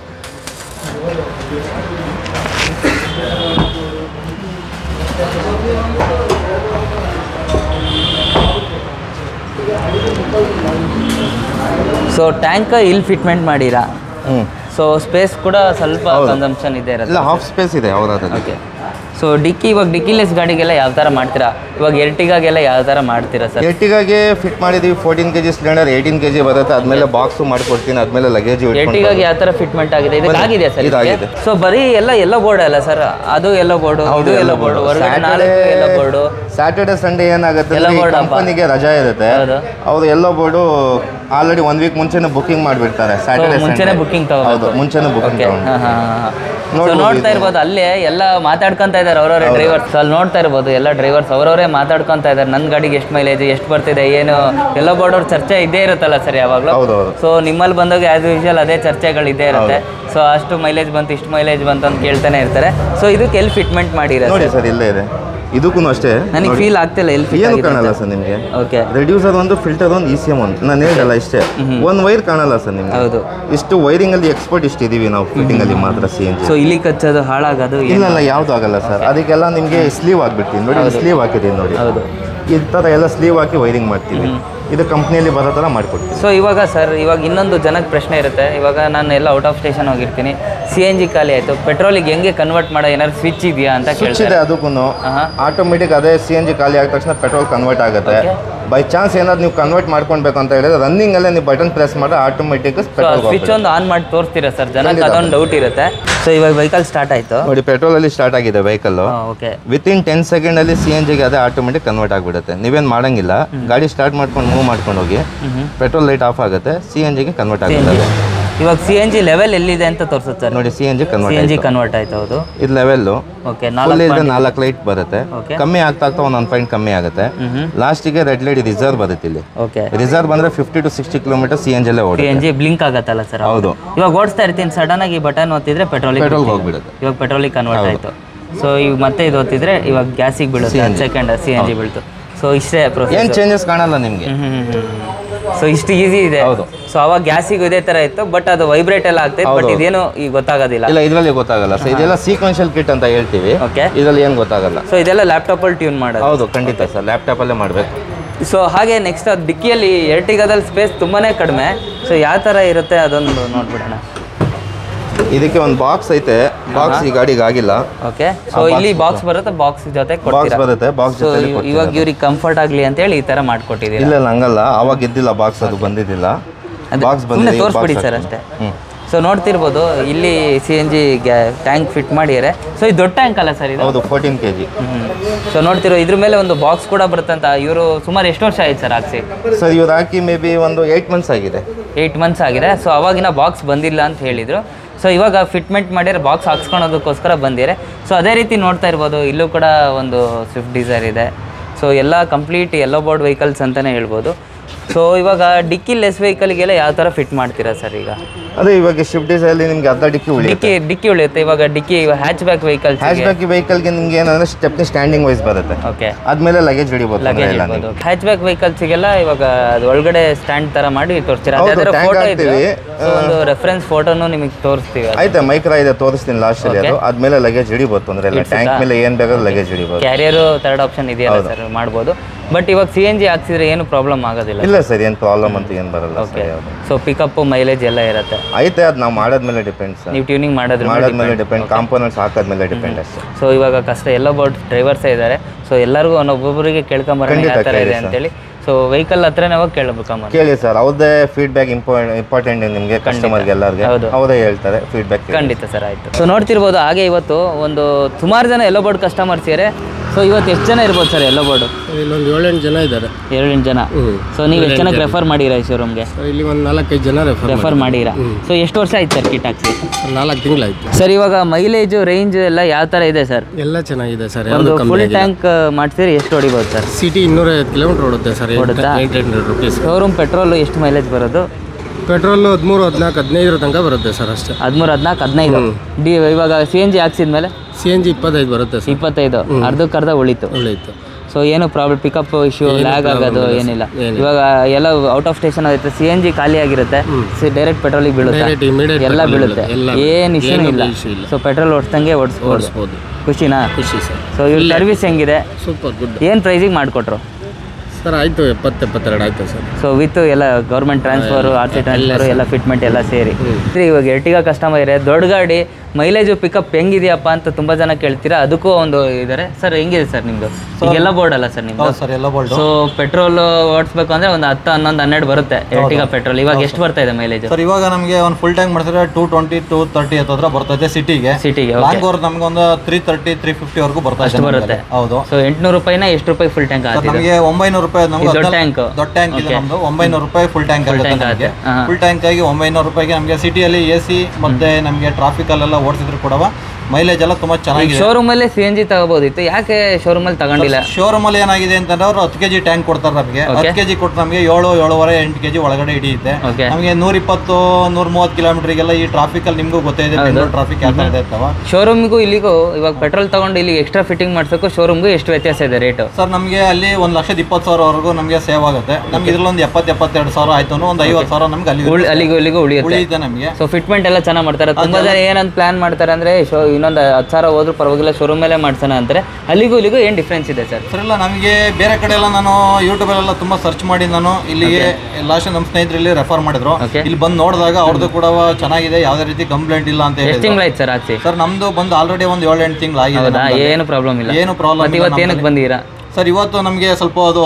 ಸೊ ಸೊ ಟ್ಯಾಂಕ್ ಇಲ್ಲಿ ಫಿಟ್ಮೆಂಟ್ ಮಾಡಿರಾ. ಸೊ ಸ್ಪೇಸ್ ಕೂಡ ಸ್ವಲ್ಪ ಕನ್ಸಂಪ್ಷನ್ ಇದೆ ಇರುತ್ತೆ. ಇಲ್ಲ ಹಾಫ್ ಸ್ಪೇಸ್ ಇದೆ ಅವರದ್ದು. ಓಕೆ. ಸೊ ಇವಾಗ ಡಿಕ್ಕಿಲೆಸ್ ಗಾಡಿಗೆಲ್ಲ ಯಾವ ಥರ ಮಾಡ್ತೀರಾ? ಇವಾಗ ಎರ್ಟಿಗಾಗೆಲ್ಲ ಯಾವ ಥರ ಮಾಡ್ತೀರಾ ಸರ್? ಎರ್ಟಿಗಾಗೆ ಫಿಟ್ ಮಾಡಿದೀವಿ 14 kg ಸಿಲಿಂಡರ್ 18 kg ಬರುತ್ತೆ. ಆದ್ಮೇಲೆ ಬಾಕ್ಸು ಮಾಡ್ಕೊಡ್ತೀನಿ, ಆದ್ಮೇಲೆ ಲಗೇಜ್. ಎರ್ಟಿಗಾಗೆ ಯಾವ ಥರ ಫಿಟ್ಮೆಂಟ್ ಆಗಿದೆ? ಇದಕ್ಕಾಗಿದೆ ಸರ್? ಇದಾಗಿದೆ. ಸೊ ಬರೀ ಎಲ್ಲ ಬೋರ್ಡ್ ಅಲ್ಲ ಸರ್, ಅದು ಎಲ್ಲ ಬೋರ್ಡು, ಇದು ಎಲ್ಲ ಬೋರ್ಡು, ಹೊರಗಡೆ 4 ಎಲ್ಲ ಬೋರ್ಡು. ಸ್ಯಾಟರ್ಡೆ ಸಂಡೇ ಏನಾಗುತ್ತೆ, ಕಂಪನಿಗೆ ರಜಾ ಇರುತ್ತೆ, ಅವ್ರು ಎಲ್ಲೋ ಬೋರ್ಡು ಆಲ್ರೆಡಿ 1 ವೀಕ್ ಮುಂಚೆನೇ ಬುಕಿಂಗ್ ಮಾಡಿಬಿಡ್ತಾರೆ. ಸ್ಯಾಟರ್ಡೆ ಮುಂಚೆನೇ ಬುಕಿಂಗ್ ತಗೋಬೇಕು. ಮುಂಚೆನೇ ಬುಕಿಂಗ್. ನೋಡ್ತಾ ಇರ್ಬೋದು, ಅಲ್ಲೇ ಎಲ್ಲ ಮಾತಾಡ್ಕೊಂತ ಇದ್ದಾರೆ ಅವರವರೇ ಡ್ರೈವರ್ಸ್. ಅಲ್ಲಿ ನೋಡ್ತಾ ಇರ್ಬೋದು ಎಲ್ಲ ಡ್ರೈವರ್ಸ್ ಅವರವರೇ ಮಾತಾಡ್ಕೊಂತ ಇದ್ದಾರೆ, ನನ್ನ ಗಾಡಿಗೆ ಎಷ್ಟು ಮೈಲೇಜ್, ಎಷ್ಟು ಬರ್ತಿದೆ, ಏನು ಎಲ್ಲ ಬೋರ್ಡ್ ಅವ್ರ ಚರ್ಚೆ ಇದ್ದೇ ಇರುತ್ತಲ್ಲ ಸರ್ ಯಾವಾಗಲೂ. ಸೊ ನಿಮ್ಮಲ್ಲಿ ಬಂದಾಗ ಆ್ಯಸ್ ಯೂಶುವಲ್ ಅದೇ ಚರ್ಚೆಗಳು ಇದ್ದೇ ಇರುತ್ತೆ. ಸೊ ಅಷ್ಟು ಮೈಲೇಜ್ ಬಂತು, ಇಷ್ಟು ಮೈಲೇಜ್ ಬಂತು ಅಂತ ಕೇಳ್ತಾನೆ ಇರ್ತಾರೆ. ಸೊ ಇದಕ್ಕೆ ಎಲ್ಲಿ ಫಿಟ್ಮೆಂಟ್ ಮಾಡಿರೋ ನೋಡಿ ಸರ್? ಇಲ್ಲೇ ಇದೆ. ಇದಕ್ಕೂ ಅಷ್ಟೇ ನನಗೆ ಫೀಲ್ ಆಗ್ತಿಲ್ಲ ಎಲ್ಲಿ ಏನು ಕಾಣಲ್ಲ ಸರ್ ನಿಮಗೆ. ಓಕೆ. ರೆಡ್ಯೂಸರ್ ಒಂದು, ಫಿಲ್ಟರ್ ಒಂದು, ECM ಒಂದು. ನಾನು ಹೇಳಿಲ್ಲ ಇಷ್ಟೇ, ಒಂದು ವೈರ್ ಕಾಣಲ್ಲ ಸರ್ ನಿಮ್ಗೆ. ಹೌದು. ಇಷ್ಟು ವೈರಿಂಗ್ ಅಲ್ಲಿ ಎಕ್ಸ್ಪರ್ಟ್ ಇಷ್ಟು ಇದೀವಿ ನಾವು ಫಿಟ್ಟಿಂಗ್ ಅಲ್ಲಿ ಮಾತ್ರ. CNG ಸೊ ಇಲ್ಲಿ ಕಚ್ಚೋದು ಹಾಳಾಗೋದು ಇಲ್ಲ ಯಾವ್ದು ಆಗಲ್ಲ ಸರ್. ಅದಕ್ಕೆಲ್ಲ ನಿಮಗೆ ಸ್ಲೀವ್ ಆಗ್ಬಿಡ್ತೀನಿ ನೋಡಿ, ಸ್ಲೀವ್ ಹಾಕಿದ್ದೀನಿ ನೋಡಿ. ಹೌದು. ಈ ಥರ ಎಲ್ಲ ಸ್ಲೀವ್ ಹಾಕಿ ವೈರಿಂಗ್ ಮಾಡ್ತೀವಿ. ಇದು ಕಂಪ್ನಿಯಲ್ಲಿ ಬರೋ ಥರ ಮಾಡಿಕೊಡ್ತೀವಿ. ಸೊ ಇವಾಗ ಸರ್, ಇವಾಗ ಇನ್ನೊಂದು ಜನಕ್ಕೆ ಪ್ರಶ್ನೆ ಇರುತ್ತೆ, ಇವಾಗ ನಾನು ಎಲ್ಲ ಔಟ್ ಆಫ್ ಸ್ಟೇಷನ್ ಹೋಗಿರ್ತೀನಿ, CNG ಖಾಲಿ ಆಯಿತು, ಪೆಟ್ರೋಲಿಗೆ ಹೆಂಗೆ ಕನ್ವರ್ಟ್ ಮಾಡೋ ಏನಾದ್ರು ಸ್ವಿಚ್ ಇದೆಯಾ ಅಂತ ಸ್ವಿಚ್ ಇದೆ. ಅದಕ್ಕೂ ಆಟೋಮೆಟಿಕ್ ಅದೇ CNG ಖಾಲಿ ಆದ ತಕ್ಷಣ ಪೆಟ್ರೋಲ್ ಕನ್ವರ್ಟ್ ಆಗುತ್ತೆ. ಬೈ ಚಾನ್ಸ್ ಏನಾದ್ರು ನೀವು ಕನ್ವರ್ಟ್ ಮಾಡ್ಕೊಳ್ಬೇಕು ಅಂತ ಹೇಳಿದ್ರೆ ರನ್ನಿಂಗ್ ಅಲ್ಲೇ ನೀವು ಬಟನ್ ಪ್ರೆಸ್ ಮಾಡಿ ಆಟೋಮೆಟಿಕ್ ಸ್ವಿಚ್ ಒಂದು ಆನ್ ಮಾಡಿ ತೋರಿಸ್ತೀರಾ ಸರ್? ಜನಕ್ಕೆ ಅದೊಂದು ಡೌಟ್ ಇರುತ್ತೆ. ಸೊ ಇವಾಗ ವೆಹಿಕಲ್ ಸ್ಟಾರ್ಟ್ ಆಯಿತು ನೋಡಿ, ಪೆಟ್ರೋಲ್ ಅಲ್ಲಿ ಸ್ಟಾರ್ಟ್ ಆಗಿದೆ ವೆಹಿಕಲ್. ಓಕೆ. ವಿತಿನ್ 10 ಸೆಕೆಂಡ್ ಅಲ್ಲಿ CNGಗೆ ಅದೇ ಆಟೋಮೆಟಿಕ್ ಕನ್ವರ್ಟ್ ಆಗಿಬಿಡುತ್ತೆ. ನೀವೇನು ಮಾಡಂಗಿಲ್ಲ, ಗಾಡಿ ಸ್ಟಾರ್ಟ್ ಮಾಡ್ಕೊಂಡು ಮೂವ್ ಮಾಡ್ಕೊಂಡು ಹೋಗಿ, ಪೆಟ್ರೋಲ್ ಲೈಟ್ ಆಫ್ ಆಗುತ್ತೆ, CNGಗೆ ಕನ್ವರ್ಟ್ ಆಗುತ್ತೆ. ಇವಾಗ CNG ಲೆವೆಲ್ ಎಲ್ಲಿದೆ ಅಂತ ತೋರಿಸುತ್ತೆ ಸರ್ ನೋಡಿ. CNG ಕನ್ವರ್ಟ್ ಆಯ್ತು. ಹೌದು. ಇದು ಲೆವೆಲ್. ಓಕೆ. 4 ಲೈಟ್ ಬರುತ್ತೆ. ಕಮ್ಮಿ ಆಗ್ತಾ ಒಂದೊಂದು ಪಾಯಿಂಟ್ ಕಮ್ಮಿ ಆಗುತ್ತೆ. ಲಾಸ್ಟಿಗೆ ರೆಡ್ ಲೈಟ್ ರಿಸರ್ವ್ ಬರುತ್ತೆ ಇಲ್ಲಿ. ಓಕೆ. ರಿಸರ್ವ್ ಬಂದ್ರೆ 50 to 60 ಕಿಲೋಮೀಟರ್ CNG ಅಲ್ಲೇ ಓಡುತ್ತೆ. CNG ಬ್ಲಿಂಕ್ ಆಗತ್ತಲ್ಲ ಸರ್? ಹೌದು. ಇವಾಗ ಓಡಿಸ್ತಾ ಇರ್ತೀನಿ, ಸಡನ್ ಆಗಿ ಬಟನ್ ಒತ್ತಿದ್ರೆ ಪೆಟ್ರೋಲ್ ಹೋಗ್ಬಿಡುತ್ತೆ. ಇವಾಗ ಪೆಟ್ರೋಲಿಗೆ ಕನ್ವರ್ಟ್ ಆಯಿತು. ಸೊ ಈಗ ಮತ್ತೆ ಇದು ಒತ್ತಿದ್ರೆ ಇವಾಗ ಗ್ಯಾಸಿಗೆ ಬೀಳುತ್ತೆ, 10 ಸೆಕೆಂಡ್ CNG ಬೀಳ್ತು. ಸೊ ಇಷ್ಟೇ ಪ್ರೊಸೆಸ್. ಏನು ಚೇಂಜಸ್ ಕಾಣಲ್ಲ ನಿಮಗೆ. ಸೊ ಇಷ್ಟು ಈಸಿ ಇದೆ. ಸೊ ಅವಾಗ ಗ್ಯಾಸಿಗೂ ಇದೇ ತರ ಇತ್ತು, ಬಟ್ ಅದು ವೈಬ್ರೇಟ್ ಎಲ್ಲ ಆಗ್ತೈತೆ, ಬಟ್ ಇದೇನು ಈಗ ಗೊತ್ತಾಗೋದಿಲ್ಲ. ಇಲ್ಲ, ಇದರಲ್ಲಿ ಗೊತ್ತಾಗಲ್ಲ. ಸೊ ಇದೆಲ್ಲ ಸೀಕ್ವೆನ್ಷಿಯಲ್ ಕಿಟ್ ಅಂತ ಹೇಳ್ತೀವಿ. ಓಕೆ. ಇದರಲ್ಲಿ ಏನು ಗೊತ್ತಾಗಲ್ಲ. ಸೊ ಇದೆಲ್ಲ ಲ್ಯಾಪ್ಟಾಪ್ ಅಲ್ಲಿ ಟ್ಯೂನ್ ಮಾಡೋದು. ಹೌದು, ಖಂಡಿತ ಸರ್, ಲ್ಯಾಪ್ಟಾಪ್ ಅಲ್ಲೇ ಮಾಡಬೇಕು. ಸೊ ಹಾಗೆ ನೆಕ್ಸ್ಟ್ ಅದು ಡಿಕ್ಕಿಯಲ್ಲಿ ಎರ್ಟಿಗಾದಲ್ಲಿ ಸ್ಪೇಸ್ ತುಂಬಾನೇ ಕಡಿಮೆ. ಸೊ ಯಾವ ಥರ ಇರುತ್ತೆ ಅದೊಂದು ನೋಡ್ಬಿಡೋಣ. ಇದಕ್ಕೆ ಒಂದು ಬಾಕ್ಸ್ ಐತೆ. ಬಾಕ್ಸ್ ಈ ಗಾಡಿಗೆ ಆಗಿಲ್ಲ. ಓಕೆ. ಸೊ ಇಲ್ಲಿ ಬಾಕ್ಸ್ ಬರುತ್ತೆ, ಬಾಕ್ಸ್ ಜೊತೆ ಬಾಕ್ಸ್ ಬರುತ್ತೆ. ಬಾಕ್ಸ್ ಜೊತೆ ಇವಾಗ ಇವ್ರಿಗೆ ಕಂಫರ್ಟ್ ಆಗಲಿ ಅಂತ ಹೇಳಿ ಈ ಥರ ಮಾಡ್ಕೊಟ್ಟಿದ್ದೀವಿ. ಇಲ್ಲ ಹಂಗಲ್ಲ, ಅವಾಗ ಇದ್ದಿಲ್ಲ ಬಾಕ್ಸ್, ಅದು ಬಂದಿದ್ದಿಲ್ಲ. ಬಾಕ್ಸ್ ಬಂದಿದೆ, ತೋರಿಸ್ಬಿಡಿ ಸರ್ ಅಷ್ಟೇ. ಸೊ ನೋಡ್ತಿರ್ಬೋದು ಇಲ್ಲಿ CNG ಟ್ಯಾಂಕ್ ಫಿಟ್ ಮಾಡಿದ್ದಾರೆ. ಸೊ ಇದು ದೊಡ್ಡ ಟ್ಯಾಂಕ್ ಅಲ್ಲ ಸರ್ ಇದು? ಹೌದು, 14 kg. ಸೊ ನೋಡ್ತಿರೋ ಇದ್ರ ಮೇಲೆ ಒಂದು ಬಾಕ್ಸ್ ಕೂಡ ಬರುತ್ತೆ ಅಂತ. ಇವರು ಸುಮಾರು ಎಷ್ಟು ವರ್ಷ ಆಯ್ತು ಸರ್ ಹಾಕ್ಸಿ? ಸರ್ ಇವ್ರು ಹಾಕಿ ಮೇ ಬಿ ಒಂದು 8 ಮಂತ್ಸ್ ಆಗಿದೆ. 8 ಮಂತ್ಸ್ ಆಗಿದೆ. ಸೊ ಅವಾಗಿನ ಬಾಕ್ಸ್ ಬಂದಿಲ್ಲ ಅಂತ ಹೇಳಿದರು. ಸೊ ಇವಾಗ ಫಿಟ್ಮೆಂಟ್ ಮಾಡಿದ್ರೆ ಬಾಕ್ಸ್ ಹಾಕ್ಸ್ಕೊಳೋದಕ್ಕೋಸ್ಕರ ಬಂದಿರೆ. ಸೊ ಅದೇ ರೀತಿ ನೋಡ್ತಾ ಇರ್ಬೋದು, ಇಲ್ಲೂ ಕೂಡ ಒಂದು ಸ್ವಿಫ್ಟ್ ಡಿಸೈರ್ ಇದೆ. ಸೊ ಎಲ್ಲ ಕಂಪ್ಲೀಟ್ ಎಲ್ಲೋ ಬೋರ್ಡ್ ವೆಹಿಕಲ್ಸ್ ಅಂತಲೇ ಹೇಳ್ಬೋದು. ಸೊ ಇವಾಗ ಡಿಕ್ಕಿ ಲೆಸ್ ವೆಹಿಕಲ್ಗೆಲ್ಲ ಯಾವ ಥರ ಫಿಟ್ ಮಾಡ್ತೀರಾ ಸರ್ ಈಗ? ಅದೇ ಇವಾಗ ಸ್ವಿಫ್ಟ್ ಡಿಸೈರ್ ನಿಮಗೆ ಅರ್ಧ ಡಿಕ್ಕಿ ಉಳಿಯುತ್ತೆ. ಡಿಕ್ಕಿ ಉಳಿಯುತ್ತೆ. ಇವಾಗ ಡಿಕ್ಕಿ ಹ್ಯಾಚ್ ಬ್ಯಾಕ್ ವೆಹಿಕಲ್ಸ್, ವೆಹಿಕಲ್ಗೆ ನಿಮ್ಗೆ ಏನಂದ್ರೆ ಸ್ಟೆಪ್ನಿ ಸ್ಟ್ಯಾಂಡಿಂಗ್ ವೈಸ್ ಬರುತ್ತೆ. ಓಕೆ. ಆದ್ಮೇಲೆ ಲಗೇಜ್ ಹಿಡಿಬೋದು. ಹ್ಯಾಚ್ ಬ್ಯಾಕ್ ವೆಹಿಕಲ್ಸ್ಗೆಲ್ಲ ಇವಾಗ ಅದು ಒಳಗಡೆ ಸ್ಟ್ಯಾಂಡ್ ಥರ ಮಾಡಿ ತೋರಿಸ್ತೀರಾ? ಫೋಟೋ ಇದೆ, ಒಂದು ರೆಫರೆನ್ಸ್ ಫೋಟೋನು ನಿಮಗೆ ತೋರಿಸ್ತೀವಿ. ಆಯ್ತಾ, ಮೈಕ್ರಾ ಇದೆ, ತೋರಿಸ್ತೀನಿ ಲಾಸ್ಟ್ ಅಲ್ಲಿ. ಅದು ಆದ್ಮೇಲೆ ಲಗೇಜ್ ಹಿಡಿಬೋದು, ತೊಂದರೆ ಇಲ್ಲ. ಟ್ಯಾಂಕ್ ಮೇಲೆ ಏನು ಬೇಕಾದ್ರೂ ಲಗೇಜ್ ಹಿಡಿಬೋದು. ಕ್ಯಾರಿಯರ್ ಥರ್ಡ್ ಆಪ್ಷನ್ ಇದೆಯಲ್ಲ ಸರ್, ಮಾಡ್ಬೋದು. ಬಟ್ ಇವಾಗ CNG ಹಾಕ್ಸಿದ್ರೆ ಏನು ಪ್ರಾಬ್ಲಮ್ ಆಗೋದಿಲ್ಲ? ಇಲ್ಲ ಸರ್, ಏನು ಪ್ರಾಬ್ಲಮ್ ಅಂತ ಏನು ಬರಲ್ಲ. ಓಕೆ. ಸೊ ಪಿಕಪ್ ಮೈಲೇಜ್ ಎಲ್ಲ ಇರುತ್ತೆ. ಐತೆ, ಅದು ನಾವು ಮಾಡೋದ್ಮೇಲೆ ಡಿಪೆಂಡ್ ಸರ್. ನೀವು ಟ್ಯೂನಿಂಗ್ ಮಾಡೋದ್ಮೇಲೆ ಡಿಪೆಂಡ್, ಕಾಂಪೋನೆಂಟ್ಸ್ ಹಾಕೋದ್ಮೇಲೆ ಡಿಪೆಂಡ್ ಅಷ್ಟೇ. ಸೊ ಇವಾಗ ಕಷ್ಟ ಎಲ್ಲ ಬೋರ್ಡ್ ಡ್ರೈವರ್ಸೇ ಇದ್ದಾರೆ. ಸೊ ಎಲ್ಲರಿಗೂ ಒಬ್ಬೊಬ್ಬರಿಗೆ ಕೇಳ್ಕೊಂಬರೋಣ ಯಾವ ಥರ ಇದೆ ಅಂತೇಳಿ. ಸೊ ವೆಹಿಕಲ್ ಹತ್ರನೇ ಹೋಗಿ ಕೇಳಬೇಕಮ್ಮ. ಕೇಳಿ ಸರ್, ಅವ್ರದ್ದೇ ಫೀಡ್ಬ್ಯಾಕ್ ಇಂಪಾರ್ಟೆಂಟ್ ನಿಮಗೆ, ಕಸ್ಟಮರ್ಗೆ ಎಲ್ಲರಿಗೆ ಅವರೇ ಹೇಳ್ತಾರೆ ಫೀಡ್ಬ್ಯಾಕ್. ಖಂಡಿತ ಸರ್, ಆಯಿತು. ಸೊ ನೋಡ್ತಿರ್ಬೋದು, ಹಾಗೆ ಇವತ್ತು ಒಂದು ಸುಮಾರು ಜನ ಎಲ್ಲೋ ಬೋರ್ಡ್ ಕಸ್ಟಮರ್ಸ್ ಇದ್ದಾರೆ. ಸೊ ಇವತ್ತು ಎಷ್ಟು ಜನ ಇರ್ಬೋದು ಸರ್ ಎಲ್ಲೋ ಬೋರ್ಡು? ಇಲ್ಲೊಂದು 7-8 ಜನ ಇದ್ದಾರೆ. 7-8 ಜನ. ಸೊ ನೀವು ಎಷ್ಟು ಜನಕ್ಕೆ ರೆಫರ್ ಮಾಡಿರಾ ಈ ಶೋರೂಮ್ಗೆ? ಇಲ್ಲಿ ಒಂದು 4-5 ಜನ ರೆಫರ್ ಮಾಡಿರಾ. ಸೊ ಎಷ್ಟು ವರ್ಷ ಆಯ್ತು ಸರ್ ಕಿಟ್ ಹಾಕ್ಸಿ? 4 ತಿಂಗಳಾಯ್ತು ಸರ್. ಇವಾಗ ಮೈಲೇಜು ರೇಂಜ್ ಎಲ್ಲ ಯಾವ ಥರ ಇದೆ ಸರ್? ಎಲ್ಲ ಚೆನ್ನಾಗಿದೆ ಸರ್. ಒಂದು ಫುಲ್ ಟ್ಯಾಂಕ್ ಮಾಡಿಸಿದ್ರೆ ಎಷ್ಟು ಹೊಡಿಬೋದು ಸರ್? ಸಿಟಿ 250 ಕಿಲೋಮೀಟರ್ ಓಡುತ್ತೆ ಸರ್. 800 ರೂಪೀಸ್. ಶೋರೂಮ್ ಪೆಟ್ರೋಲ್ ಎಷ್ಟು ಮೈಲೇಜ್ ಬರೋದು? ಪೆಟ್ರೋಲ್ 13, 14, 15 ತನಕ ಬರುತ್ತೆ ಸರ್ ಅಷ್ಟೇ. 13, 14, 15. ಇವಾಗ CNG ಹಾಕ್ಸಿದ್ಮೇಲೆ CNG 25 ಬರುತ್ತೆ ಸರ್. 25 ಅರ್ಧಕ್ಕರ್ಧ ಉಳಿತು. ಸೊ ಏನು ಪ್ರಾಬ್ಲಮ್, ಪಿಕಪ್ ಇಶ್ಯೂ, ಲ್ಯಾಗ್ ಆಗೋದು ಏನಿಲ್ಲ. ಇವಾಗ ಎಲ್ಲ ಔಟ್ ಆಫ್ ಸ್ಟೇಷನ್ ಆಗುತ್ತೆ, CNG ಖಾಲಿ ಆಗಿರುತ್ತೆ, ಡೈರೆಕ್ಟ್ ಪೆಟ್ರೋಲಿಗೆ ಬೀಳುತ್ತೆ, ಎಲ್ಲ ಬೀಳುತ್ತೆ, ಏನು ಇಶ್ಯೂ ಇಲ್ಲ. ಸೊ ಪೆಟ್ರೋಲ್ ಓಡಿಸ್ದಂಗೆ ಓಡಿಸ್ಬೋದು. ಖುಷಿನಾ? ಖುಷಿ ಸರ್. ಸೊ ಇವ್ರ ಸರ್ವಿಸ್ ಹೆಂಗಿದೆ? Super good. ಏನು ಪ್ರೈಸಿಗೆ ಮಾಡಿಕೊಟ್ರು? ಸರ್ ಆಯಿತು 72 ಆಯಿತು ಸರ್. ಸೊ ವಿತ್ ಎಲ್ಲ ಗೌರ್ಮೆಂಟ್ ಟ್ರಾನ್ಸ್ಫರು RC ಟ್ರಾನ್ಸ್ಫರು ಎಲ್ಲ ಫಿಟ್ಮೆಂಟ್ ಎಲ್ಲ ಸೇರಿ. ಇವಾಗ ಎರ್ಟಿಗಾ ಕಸ್ಟಮರ್ ಇದೆ, ದೊಡ್ಡ ಗಾಡಿ ಮೈಲೇಜು ಪಿಕಪ್ ಹೆಂಗಿದೆಯಪ್ಪ ಅಂತ ತುಂಬ ಜನ ಕೇಳ್ತೀರಾ, ಅದಕ್ಕೂ ಒಂದು ಇದ್ದಾರೆ ಸರ್. ಹೆಂಗಿದೆ ಸರ್ ನಿಮ್ಮದು? ಎಲ್ಲ ಬೋರ್ಡ್ ಅಲ್ಲ ಸರ್ ನಿಮ್ಮದು? ಸರ್ ಎಲ್ಲ ಬೋಲ್ಡ್. ಸೊ ಪೆಟ್ರೋಲ್ ಓಡಿಸ್ಬೇಕು ಅಂದರೆ ಒಂದು 10, 11, 12 ಬರುತ್ತೆ ಎರ್ಟಿಗಾ ಪೆಟ್ರೋಲ್. ಇವಾಗ ಎಷ್ಟು ಬರ್ತಾ ಇದೆ ಮೈಲೇಜ್? ಸರ್ ಇವಾಗ ನಮಗೆ ಒಂದು ಫುಲ್ ಟ್ಯಾಂಕ್ ಮಾಡಿದ್ರೆ 220 230 ಹತ್ರ ಬರ್ತೈತೆ ಸಿಟಿಗೆ. ಲಾಂಗ್ ಓವರ್ ನಮ್ಗೆ ಒಂದು 330 350 ವರೆಗೂ ಬರುತ್ತೆ. ಹೌದು. ಸೊ 800 ರೂಪಾಯಿನ ಎಷ್ಟು ರೂಪಾಯಿ ಫುಲ್ ಟ್ಯಾಂಕ್ ಆಗುತ್ತೆ? ನಮಗೆ 900 ರೂಪಾಯಿ ನಮ್ಗೆ ದೊಡ್ಡ ಟ್ಯಾಂಕ್. ದೊಡ್ಡ ಟ್ಯಾಂಕ್ ಇದೆ ನಮ್ದು. 900 ರೂಪಾಯಿ ಫುಲ್ ಟ್ಯಾಂಕ್ ಆಗುತ್ತೆ. ಫುಲ್ ಟ್ಯಾಂಕ್ ಆಗಿ 900 ರೂಪಾಯಿಗೆ ನಮಗೆ ಸಿಟಿಯಲ್ಲಿ AC ಮತ್ತೆ ನಮಗೆ ಟ್ರಾಫಿಕ್ ಅಲ್ಲೆಲ್ಲ ಓಡಿಸಿದ್ರು ಕೂಡ ಮೈಲೇಜ್ ಎಲ್ಲ ತುಂಬಾ ಚೆನ್ನಾಗಿದೆ. ಶೋರೂಮ್ ಅಲ್ಲೇ CNG ತಗೋಬಹುದಿತ್ತು, ಯಾಕೆ ಶೋರೂಮ್ ಅಲ್ಲಿ ತಗೊಂಡಿಲ್ಲ? ಶೋರೂಮ್ ಅಲ್ಲಿ ಏನಾಗಿದೆ ಅಂತಂದ್ರೆ ಅವರು 10 kg ಟ್ಯಾಂಕ್ ಕೊಡ್ತಾರೆ ನಮಗೆ. 10 kg ಕೊಟ್ಟು ನಮಗೆ 7.5 8 kg ಒಳಗಡೆ ಹಿಡಿಯುತ್ತೆ. ನಮಗೆ 120 130 ಕಿಲೋಮೀಟರ್ಗೆಲ್ಲ ಈ ಟ್ರಾಫಿಕ್ ಅಲ್ಲಿ ನಿಮ್ಗೂ ಗೊತ್ತಿದೆ ಬೆಂಗಳೂರು ಟ್ರಾಫಿಕ್ ಯಾವ ತರ ಇರ್ತಾವ. ಶೋರೂಮ್ಗೂ ಇಲ್ಲಿಗೂ ಇವಾಗ ಪೆಟ್ರೋಲ್ ತಗೊಂಡು ಇಲ್ಲಿ ಎಕ್ಸ್ಟ್ರಾ ಫಿಟ್ಟಿಂಗ್ ಮಾಡ್ಸೋಕ್ಕೂ ಶೋರೂಮ್ಗೂ ಎಷ್ಟು ವ್ಯತ್ಯಾಸ ಇದೆ ರೇಟ್? ಸರ್ ನಮಗೆ ಅಲ್ಲಿ 1,20,000 ವರೆಗೂ ನಮಗೆ ಸೇವ್ ಆಗುತ್ತೆ. ನಮ್ಗೆ ಇದ್ರಲ್ಲಿ ಒಂದು 70-72 ಸಾವಿರ ಆಯ್ತು, ಒಂದು 50,000 ನಮ್ಗೆ ಅಲ್ಲಿಗೂ ಇಲ್ಲಿಗೂ ಉಳಿಯುತ್ತೆ ನಮಗೆ. ಸೊ ಫಿಟ್ಮೆಂಟ್ ಎಲ್ಲ ಚೆನ್ನಾಗಿ ಮಾಡ್ತಾರೆ. ತುಂಬಾ ಜನ ಏನಂತ ಪ್ಲಾನ್ ಮಾಡ್ತಾರೆ ಅಂದ್ರೆ ಇನ್ನೊಂದು 10,000 ಹೋದ್ರೂ ಪರವಾಗಿಲ್ಲ ಶೋರೂಮ್ ಮೇಲೆ ಮಾಡ್ಸೋಣ ಅಂತಾರೆ. ಅಲ್ಲಿಗೂ ಇಲ್ಲಿಗೂ ಏನು ಡಿಫ್ರೆನ್ಸ್ ಇದೆ ಸರ್? ಸರ್ ಇಲ್ಲ, ನಮಗೆ ಬೇರೆ ಕಡೆ ಎಲ್ಲ ನಾನು ಯೂಟ್ಯೂಬಲ್ಲೆಲ್ಲ ತುಂಬ ಸರ್ಚ್ ಮಾಡಿ ನಾನು ಇಲ್ಲಿಗೆ ಲಾಸ್ಟ್ ನಮ್ಮ ಸ್ನೇಹಿತರಲ್ಲಿ ರೆಫರ್ ಮಾಡಿದ್ರು. ಇಲ್ಲಿ ಬಂದು ನೋಡಿದಾಗ ಅವ್ರದ್ದು ಕೂಡ ಚೆನ್ನಾಗಿದೆ, ಯಾವುದೇ ರೀತಿ ಕಂಪ್ಲೇಂಟ್ ಇಲ್ಲ ಅಂತ ಹೇಳಿ. ಎಷ್ಟು ತಿಂಗಳಾಯ್ತು ಸರ್ ಹಾಕ್ಸಿ? ಸರ್ ನಮ್ದು ಬಂದು ಆಲ್ರೆಡಿ ಒಂದು 7-8 ತಿಂಗಳು ಆಗಿದೆ. ಏನು ಪ್ರಾಬ್ಲಮ್ ಇಲ್ಲ? ಏನು ಪ್ರಾಬ್ಲಮ್. ಇವತ್ತು ಏನಕ್ಕೆ ಬಂದಿರಾ ಸರ್? ಇವತ್ತು ನಮಗೆ ಸ್ವಲ್ಪ ಅದು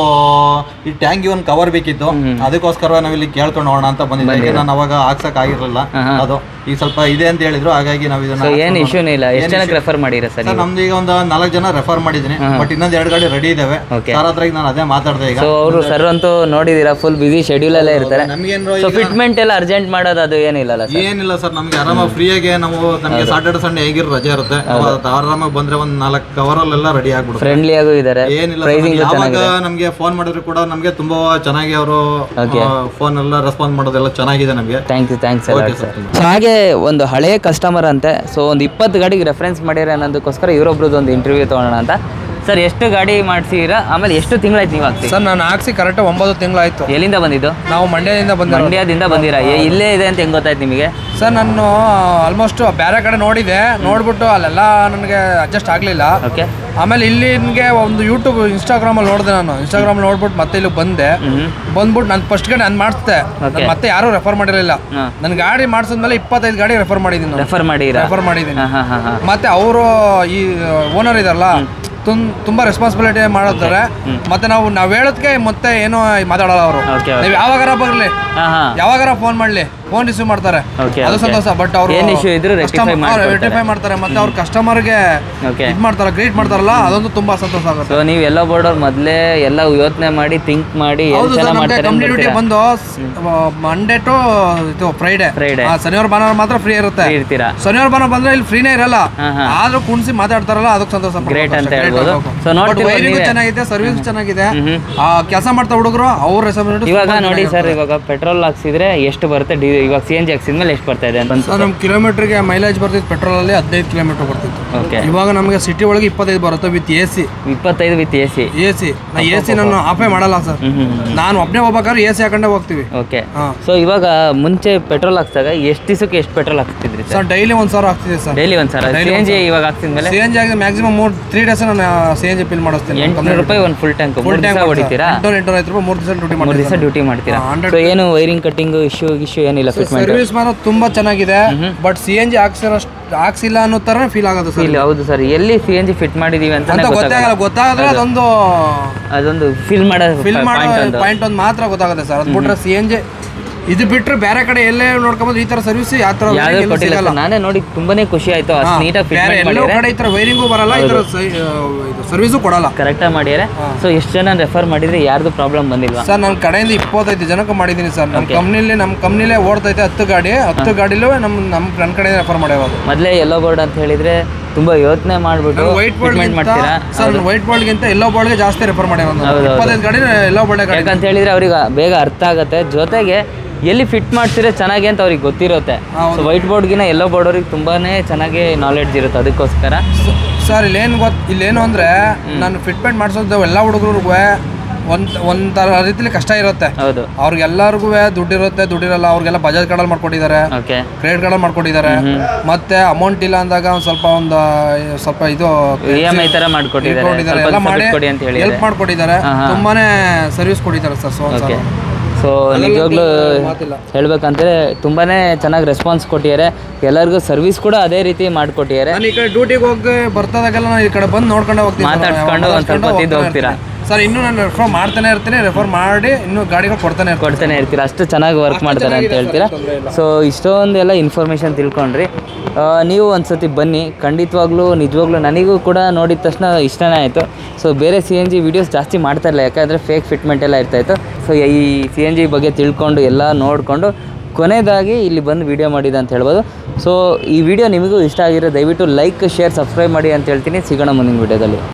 ಈ ಟ್ಯಾಂಕ್ ಒಂದು ಕವರ್ ಬೇಕಿತ್ತು, ಅದಕ್ಕೋಸ್ಕರ ನಾವಿಲ್ಲಿ ಕೇಳ್ಕೊಂಡು ಹೋಗೋಣ ಅಂತ ಬಂದಿದ್ದೆ. ನಾನು ಅವಾಗ ಹಾಕ್ಸಕ್ ಆಗಿರಲಿಲ್ಲ, ಅದು ಈಗ ಸ್ವಲ್ಪ ಇದೆ ಅಂತ ಹೇಳಿದ್ರು, ಹಾಗಾಗಿ ನಾವು ಇದನ್ನ ಏನು ಇಶ್ಯೂನೇ ಇಲ್ಲ. ಎಷ್ಟು ಜನಕ್ಕೆ ರೆಫರ್ ಮಾಡಿರಾ ಸರ್? ನಮ್ದು ಈಗ ಒಂದು 4 ಜನ ರೆಫರ್ ಮಾಡಿದ್ದೀನಿ, ಬಟ್ ಇನ್ನೊಂದು 2 ಗಾಡಿ ರೆಡಿ ಇದಾವೆ. ಸರ್ ಹತ್ರ ನಾನು ಅದೇ ಮಾತಾಡ್ದೆ ಈಗ. ಸೊ ಅವರು ಸರ್ ಅಂತೂ ನೋಡಿದೀರಾ ಫುಲ್ ಬಿಸಿ ಶೆಡ್ಯೂಲ್ ಅಲ್ಲೇ ಇರ್ತಾರೆ. ಸೊ ಫಿಟ್ಮೆಂಟ್ ಎಲ್ಲ ಅರ್ಜೆಂಟ್ ಮಾಡೋದು ಅದು ಏನಿಲ್ಲ? ಏನಿಲ್ಲ ಸರ್, ನಮ್ಗೆ ಆರಾಮಾಗಿ ಫ್ರೀಯಾಗಿ ನಾವು ನಮಗೆ ಸಾಟರ್ಡೆ ಸಂಡೇ ಹೇಗಿರೋ ರಜೆ ಇರುತ್ತೆ, ಆರಾಮಾಗಿ ಬಂದ್ರೆ ಒಂದು 4 ಕವರಲ್ಲೆಲ್ಲ ರೆಡಿ ಆಗ್ಬಿಡುತ್ತೆ. ಫ್ರೆಂಡ್ಲಿ ಆಗು ಇದ್ದಾರೆ. ಏನಿಲ್ಲ, ನಮ್ಗೆ ಫೋನ್ ಮಾಡಿದ್ರು ಕೂಡ ನಮ್ಗೆ ತುಂಬಾ ಚೆನ್ನಾಗಿ ಅವರು ಫೋನ್ ಎಲ್ಲ ರೆಸ್ಪಾನ್ಸ್ ಮಾಡೋದೆಲ್ಲ ಚೆನ್ನಾಗಿದೆ ನಮಗೆ. ಥ್ಯಾಂಕ್ಸ್ ಹಾಗೆ ಒಂದು ಹಳೆ ಕಸ್ಟಮರ್ ಅಂತೆ. ಸೊ ಒಂದು 20 ಗಾಡಿಗೆ ರೆಫರೆನ್ಸ್ ಮಾಡಿರ ಅನ್ನೋದಕ್ಕೋಸ್ಕರ ಇವರೊಬ್ರದ್ದು ಒಂದು ಇಂಟರ್ವ್ಯೂ ತೊಗೊಳ್ಳೋಣ ಅಂತ. ಸರ್ ಎಷ್ಟು ಗಾಡಿ ಮಾಡಿಸಿರಾ, ಆಮೇಲೆ ಎಷ್ಟು ತಿಂಗಳಾಯ್ತು ನೀವು ಹಾಕ್ಸಿ? ಸರ್ ನಾನು ಹಾಕ್ಸಿ ಕರೆಕ್ಟ್ 9 ತಿಂಗಳಾಯ್ತು. ಎಲ್ಲಿಂದ ಬಂದಿದ್ದು? ನಾವು ಮಂಡ್ಯದಿಂದ ಬಂದಿರಾ? ಇಲ್ಲೇ ಇದೆ ಅಂತ ಹೆಂಗ್ ಗೊತ್ತಾಯ್ತು ನಿಮಗೆ? ಸರ್ ನಾನು ಆಲ್ಮೋಸ್ಟ್ ಬೇರೆ ಕಡೆ ನೋಡಿದೆ, ನೋಡ್ಬಿಟ್ಟು ಅಲ್ಲೆಲ್ಲ ನನಗೆ ಅಡ್ಜಸ್ಟ್ ಆಗಲಿಲ್ಲ. ಓಕೆ. ಆಮೇಲೆ ಇಲ್ಲಿ ನನಗೆ ಒಂದು ಯೂಟ್ಯೂಬ್ ಇನ್ಸ್ಟಾಗ್ರಾಮಲ್ಲಿ ನೋಡಿದೆ. ನಾನು ಇನ್ಸ್ಟಾಗ್ರಾಮ್ ನೋಡ್ಬಿಟ್ಟು ಮತ್ತೆ ಇಲ್ಲಿ ಬಂದ್ಬಿಟ್ಟು ನಾನು ಫಸ್ಟ್ ಗಾಡಿ ನಾನು ಮಾಡಿಸ್ದೆ, ಮತ್ತೆ ಯಾರೂ ರೆಫರ್ ಮಾಡಿರಲಿಲ್ಲ. ನನ್ನ ಗಾಡಿ ಮಾಡಿಸಿದ್ಮೇಲೆ 25 ಗಾಡಿ ರೆಫರ್ ಮಾಡಿದ್ದೀನಿ. ಮತ್ತೆ ಅವರು ಈ ಓನರ್ ಇದಾರಲ್ಲ ತುಂಬಾ ರೆಸ್ಪಾನ್ಸಿಬಿಲಿಟಿ ಮಾಡಿರ್ತಾರೆ. ಮತ್ತೆ ನಾವು ಹೇಳೋದಕ್ಕೆ ಮತ್ತೆ ಏನೋ ಮಾತಾಡಲ್ಲ ಅವರು. ನೀವು ಯಾವಾಗಾರ ಬರ್ಲಿ, ಯಾವಾಗಾರ ಫೋನ್ ಮಾಡ್ಲಿ, ಫೋನ್ ರಿಸೀವ್ ಮಾಡ್ತಾರೆ, ಅದು ಸಂತೋಷ. ಬಟ್ ಅವರು ರೆಕ್ಟಿಫೈ ಮಾಡ್ತಾರೆ, ಮತ್ತೆ ಅವ್ರ ಕಸ್ಟಮರ್ಗೆ ಇದು ಮಾಡ್ತಾರೆ, ಗ್ರೀಟ್ ಮಾಡ್ತಾರಲ್ಲ, ಅದೊಂದು ತುಂಬಾ ಸಂತೋಷ ಆಗುತ್ತೆ. ನೀವು ಎಲ್ಲ ಬೋರ್ಡ್ ಅವ್ರು ಮೊದಲೇ ಎಲ್ಲ ಯೋಚನೆ ಮಾಡಿ ಥಿಂಕ್ ಮಾಡಿ ಕಂಪ್ನಿ ಡ್ಯೂಟಿ ಬಂದು ಮಂಡೇ ಟು ಇದು ಫ್ರೈಡೆ, ಶನಿವಾರ ಭಾನುವಾರ ಮಾತ್ರ ಫ್ರೀ ಇರುತ್ತೆ. ಶನಿವಾರ ಭಾನುವಾರ ಬಂದ್ರೆ ಇಲ್ಲಿ ಫ್ರೀನೇ ಇರಲ್ಲ, ಆದ್ರೂ ಕುಣಿಸಿ ಮಾತಾಡ್ತಾರಲ್ಲ, ಅದಕ್ಕೆ ಸಂತೋಷ. ಗ್ರೇಟ್ ಅಂತ ಹೇಳ್ಬೋದು. ವೈರಿಂಗ್ ಚೆನ್ನಾಗಿದೆ, ಸರ್ವಿಸ್ ಚೆನ್ನಾಗಿದೆ, ಕೆಲಸ ಮಾಡ್ತಾ ಹುಡುಗರು ಅವ್ರ. ಇವಾಗ ನೋಡಿ ಸರ್, ಇವಾಗ ಪೆಟ್ರೋಲ್ ಹಾಕ್ಸಿದ್ರೆ ಎಷ್ಟು ಬರುತ್ತೆ, ಇವಾಗ CNG ಹಾಕ್ಸಿದ್ಮೇಲೆ ಎಷ್ಟು ಬರ್ತಾ ಇದೆ ಅಂತ? ನಮ್ ಕಿಲೋಮೀಟರ್ಗೆ ಮೈಲೇಜ್ ಬರ್ತಿತ್ತು ಪೆಟ್ರೋಲ್ ಅಲ್ಲಿ 15 ಕಿಲೋಮೀಟರ್ ಬರ್ತಿತ್ತು. ಇವಾಗ ನಮಗೆ ಸಿಟಿ ಒಳಗೆ 25 ಬರುತ್ತೆ with AC. 25 with AC. AC ನಾನು ಆಫೇ ಮಾಡಲ್ಲ ಸರ್, ನಾನು ಒಬ್ಬನೇ ಹೋಗ್ಬೇಕಾದ್ರೆ AC ಹಾಕೊಂಡೇ ಹೋಗ್ತೀವಿ. ಓಕೆ. ಸೊ ಇವಾಗ ಮುಂಚೆ ಪೆಟ್ರೋಲ್ ಹಾಕ್ಸಿದಾಗ ಎಷ್ಟು ದಿವಸಕ್ಕೆ ಎಷ್ಟು ಪೆಟ್ರೋಲ್ ಹಾಕ್ತಿದ್ರಿ ಸರ್? ಡೈಲಿ 1,000 ಆಗ್ತಿದೆ ಸರ್. ಡೈಲಿ 1,000. CNG ಇವಾಗ ಹಾಕ್ಸಿದ್ಮೇಲೆ CNG ಆಗಿ ಮ್ಯಾಕ್ಸಿಮಮ್ 3 ಡೇಸ್ ನಾನು CNG ಫಿಲ್ ಮಾಡಿಸ್ತೀನಿ. 800 ರೂಪಾಯಿ ಒಂದು ಫುಲ್ ಟ್ಯಾಂಕ್ ಹೊಡಿತೀರಾ? 850 ರೂಪಾಯಿ 3 ದಿವಸ ಡ್ಯೂಟಿ ಮಾಡ್ತೀರಾ? ಏನು ವೈರಿಂಗ್ ಕಟ್ಟಿಂಗ್ ಇಶ್ಯೂ ಏನಿಲ್ಲ? ಸರ್ವಿಸ್ ಮಾತ್ರ ತುಂಬಾ ಚೆನ್ನಾಗಿದೆ, ಬಟ್ CNG ಹಾಕ್ಸಿಲ್ಲ ಅನ್ನೋ ತರ ಫೀಲ್ ಆಗುತ್ತೆ ಸರ್. ಹೌದು ಸರ್, ಎಲ್ಲಿ CNG ಫಿಟ್ ಮಾಡಿದೀವಿ ಅಂತ ಗೊತ್ತಾಗದ್ರೆ ಅದೊಂದು ಫಿಲ್ ಮಾಡೋ ಪಾಯಿಂಟ್ ಒಂದು ಮಾತ್ರ ಗೊತ್ತಾಗುತ್ತೆ ಸರ್. ಅದು ಬಿಟ್ರೆ CNG ಇದು ಬಿಟ್ರೆ ಬೇರೆ ಕಡೆ ಎಲ್ಲೇ ನೋಡ್ಕೊಂಬಂದ್ರೆ ಈ ತರ ಸರ್ವಿಸ್ ಯಾವ ತರ ನಾನೇ ನೋಡಿ ತುಂಬಾನೇ ಖುಷಿ ಆಯ್ತು. ಕಡೆ ಈ ತರ ವೈರಿಂಗು ಬರಲ್ಲ, ಈ ತರ ಸರ್ವಿಸು ಕೊಡಲ್ಲ, ಕರೆಕ್ಟ್ ಮಾಡಿದ್ರೆ. ಸೊ ಎಷ್ಟು ಜನ ರೆಫರ್ ಮಾಡಿದ್ರೆ ಯಾರ್ದು ಪ್ರಾಬ್ಲಮ್ ಬಂದಿಲ್ಲ ಸರ್? ನನ್ನ ಕಡೆಯಿಂದ 25 ಜನಕ್ಕೆ ಮಾಡಿದ್ದೀನಿ ಸರ್. ನಮ್ಮ ಕಂಪ್ನಿಲೇ ಓಡ್ತೈತೆ 10 ಗಾಡಿಲೂ ನನ್ನ ಕಡೆ ರೆಫರ್ ಮಾಡಿರೋದು. ಮೊದಲೇ ಯೆಲ್ಲೋ ಬೋರ್ಡ್ ಅಂತ ಹೇಳಿದ್ರೆ ತುಂಬಾ ಯೋಚನೆ ಮಾಡ್ಬಿಟ್ಟು ವೈಟ್ ಬೋರ್ಡ್ ಮಾಡ್ತೀರಾ ಸರ್? ವೈಟ್ ಬೋರ್ಡ್ಗಿಂತ ಯೆಲ್ಲೋ ಬೋರ್ಡ್ಗೆ ಜಾಸ್ತಿ ರೆಫರ್ ಮಾಡಿರೋದು. 25 ಗಾಡಿ ಯೆಲ್ಲೋ ಬೋರ್ಡ್. ಯಾಕಂತ ಹೇಳಿದ್ರೆ ಅವ್ರಿಗೆ ಬೇಗ ಅರ್ಥ ಆಗುತ್ತೆ, ಜೊತೆಗೆ ಎಲ್ಲಿ ಫಿಟ್ ಮಾಡ್ಸಿದ್ರೆ ಚೆನ್ನಾಗಿ ಅಂತ ಅವ್ರಿಗೆ ಗೊತ್ತಿರುತ್ತೆ. ಸೊ ವೈಟ್ ಬೋರ್ಡ್ಗಿನ ಯೆಲ್ಲೋ ಬೋರ್ಡ್ ಅವ್ರಿಗೆ ತುಂಬಾನೇ ಚೆನ್ನಾಗಿ ನಾಲೆಡ್ಜ್ ಇರುತ್ತೆ. ಅದಕ್ಕೋಸ್ಕರ ಸರ್ ಇಲ್ಲೇನು ಅಂದರೆ ನಾನು ಫಿಟ್ಮೆಂಟ್ ಮಾಡಿಸೋದು ಎಲ್ಲ ಹುಡುಗರಿಗೂ ಒಂಥರ ರೀತಿಲಿ ಕಷ್ಟ ಇರುತ್ತೆ. ಹೌದು. ಅವ್ರಿಗೆಲ್ಲರಿಗೂ ದುಡ್ಡಿರುತ್ತೆ, ದುಡ್ಡಿರಲ್ಲ. ಅವ್ರಿಗೆಲ್ಲ ಬಜಾಜ್ ಕಾರ್ಡಲ್ಲಿ ಮಾಡ್ಕೊಟ್ಟಿದ್ದಾರೆ, ಕ್ರೆಡಿಟ್ ಕಾರ್ಡಲ್ಲಿ ಮಾಡ್ಕೊಟ್ಟಿದ್ದಾರೆ. ಮತ್ತೆ ಅಮೌಂಟ್ ಇಲ್ಲ ಅಂದಾಗ ಒಂದು ಸ್ವಲ್ಪ ಇದು EMI ತರ ಮಾಡ್ಕೊಟ್ಟಿದ್ದಾರೆ, ಎಲ್ಲ ಮಾಡಿ ಹೆಲ್ಪ್ ಮಾಡ್ಕೊಟ್ಟಿದ್ದಾರೆ. ತುಂಬಾನೇ ಸರ್ವಿಸ್ ಕೊಟ್ಟಿದ್ದಾರೆ ಸರ್. ಸೊ ನಿಜವಾಗ್ಲೂ ಹೇಳ್ಬೇಕಂದ್ರೆ ತುಂಬಾ ಚೆನ್ನಾಗಿ ರೆಸ್ಪಾನ್ಸ್ ಕೊಟ್ಟಿದ್ದಾರೆ. ಎಲ್ಲರಿಗೂ ಸರ್ವಿಸ್ ಕೂಡ ಅದೇ ರೀತಿ ಮಾಡಿಕೊಟ್ಟಿದ್ದಾರೆ. ನಾನು ಈ ಕಡೆ ಡ್ಯೂಟಿಗೆ ಹೋಗಿ ಬರ್ತಾದಾಗೆಲ್ಲ ನಾನು ಈ ಕಡೆ ಬಂದು ನೋಡ್ಕೊಂಡು ಹೋಗ್ತೀನಿ, ಮಾತಾಡ್ಸ್ಕೊಂಡು ಒಂದು ಸ್ವಲ್ಪ ಹೊತ್ತಿದ್ದು ಹೋಗ್ತೀರಾ ಸರ್. ಇನ್ನೂ ನಾನು ರೆಫರ್ ಮಾಡ್ತಾನೆ ಇರ್ತೀನಿ, ರೆಫರ್ ಮಾಡಿ ಇನ್ನೂ ಗಾಡಿಗಳು ಕೊಡ್ತಾನೆ ಇರ್ತೀರಾ. ಅಷ್ಟು ಚೆನ್ನಾಗಿ ವರ್ಕ್ ಮಾಡ್ತಾರೆ ಅಂತ ಹೇಳ್ತೀರಾ. ಸೊ ಇಷ್ಟೊಂದೆಲ್ಲ ಇನ್ಫಾರ್ಮೇಷನ್ ತಿಳ್ಕೊಂಡ್ರಿ. ನೀವು ಒಂದ್ಸತಿ ಬನ್ನಿ, ಖಂಡಿತವಾಗ್ಲೂ ನಿಜವಾಗ್ಲೂ ನನಗೂ ಕೂಡ ನೋಡಿದ ತಕ್ಷಣ ಇಷ್ಟನೇ ಆಯಿತು. ಸೊ ಬೇರೆ CNG ವೀಡಿಯೋಸ್ ಜಾಸ್ತಿ ಮಾಡ್ತಾ ಇಲ್ಲ, ಯಾಕಂದರೆ ಫೇಕ್ ಫಿಟ್ಮೆಂಟ್ ಎಲ್ಲ ಇರ್ತಾಯಿತ್ತು. ಸೊ ಈ CNG ಬಗ್ಗೆ ತಿಳ್ಕೊಂಡು ಎಲ್ಲ ನೋಡಿಕೊಂಡು ಕೊನೆಯದಾಗಿ ಇಲ್ಲಿ ಬಂದು ವೀಡಿಯೋ ಮಾಡಿದೆ ಅಂತ ಹೇಳ್ಬೋದು. ಸೊ ಈ ವಿಡಿಯೋ ನಿಮಗೂ ಇಷ್ಟ ಆಗಿರೋ ದಯವಿಟ್ಟು ಲೈಕ್, ಶೇರ್, ಸಬ್ಸ್ಕ್ರೈಬ್ ಮಾಡಿ ಅಂತ ಹೇಳ್ತೀನಿ. ಸಿಗೋಣ ಮುಂದಿನ ವೀಡಿಯೋದಲ್ಲಿ.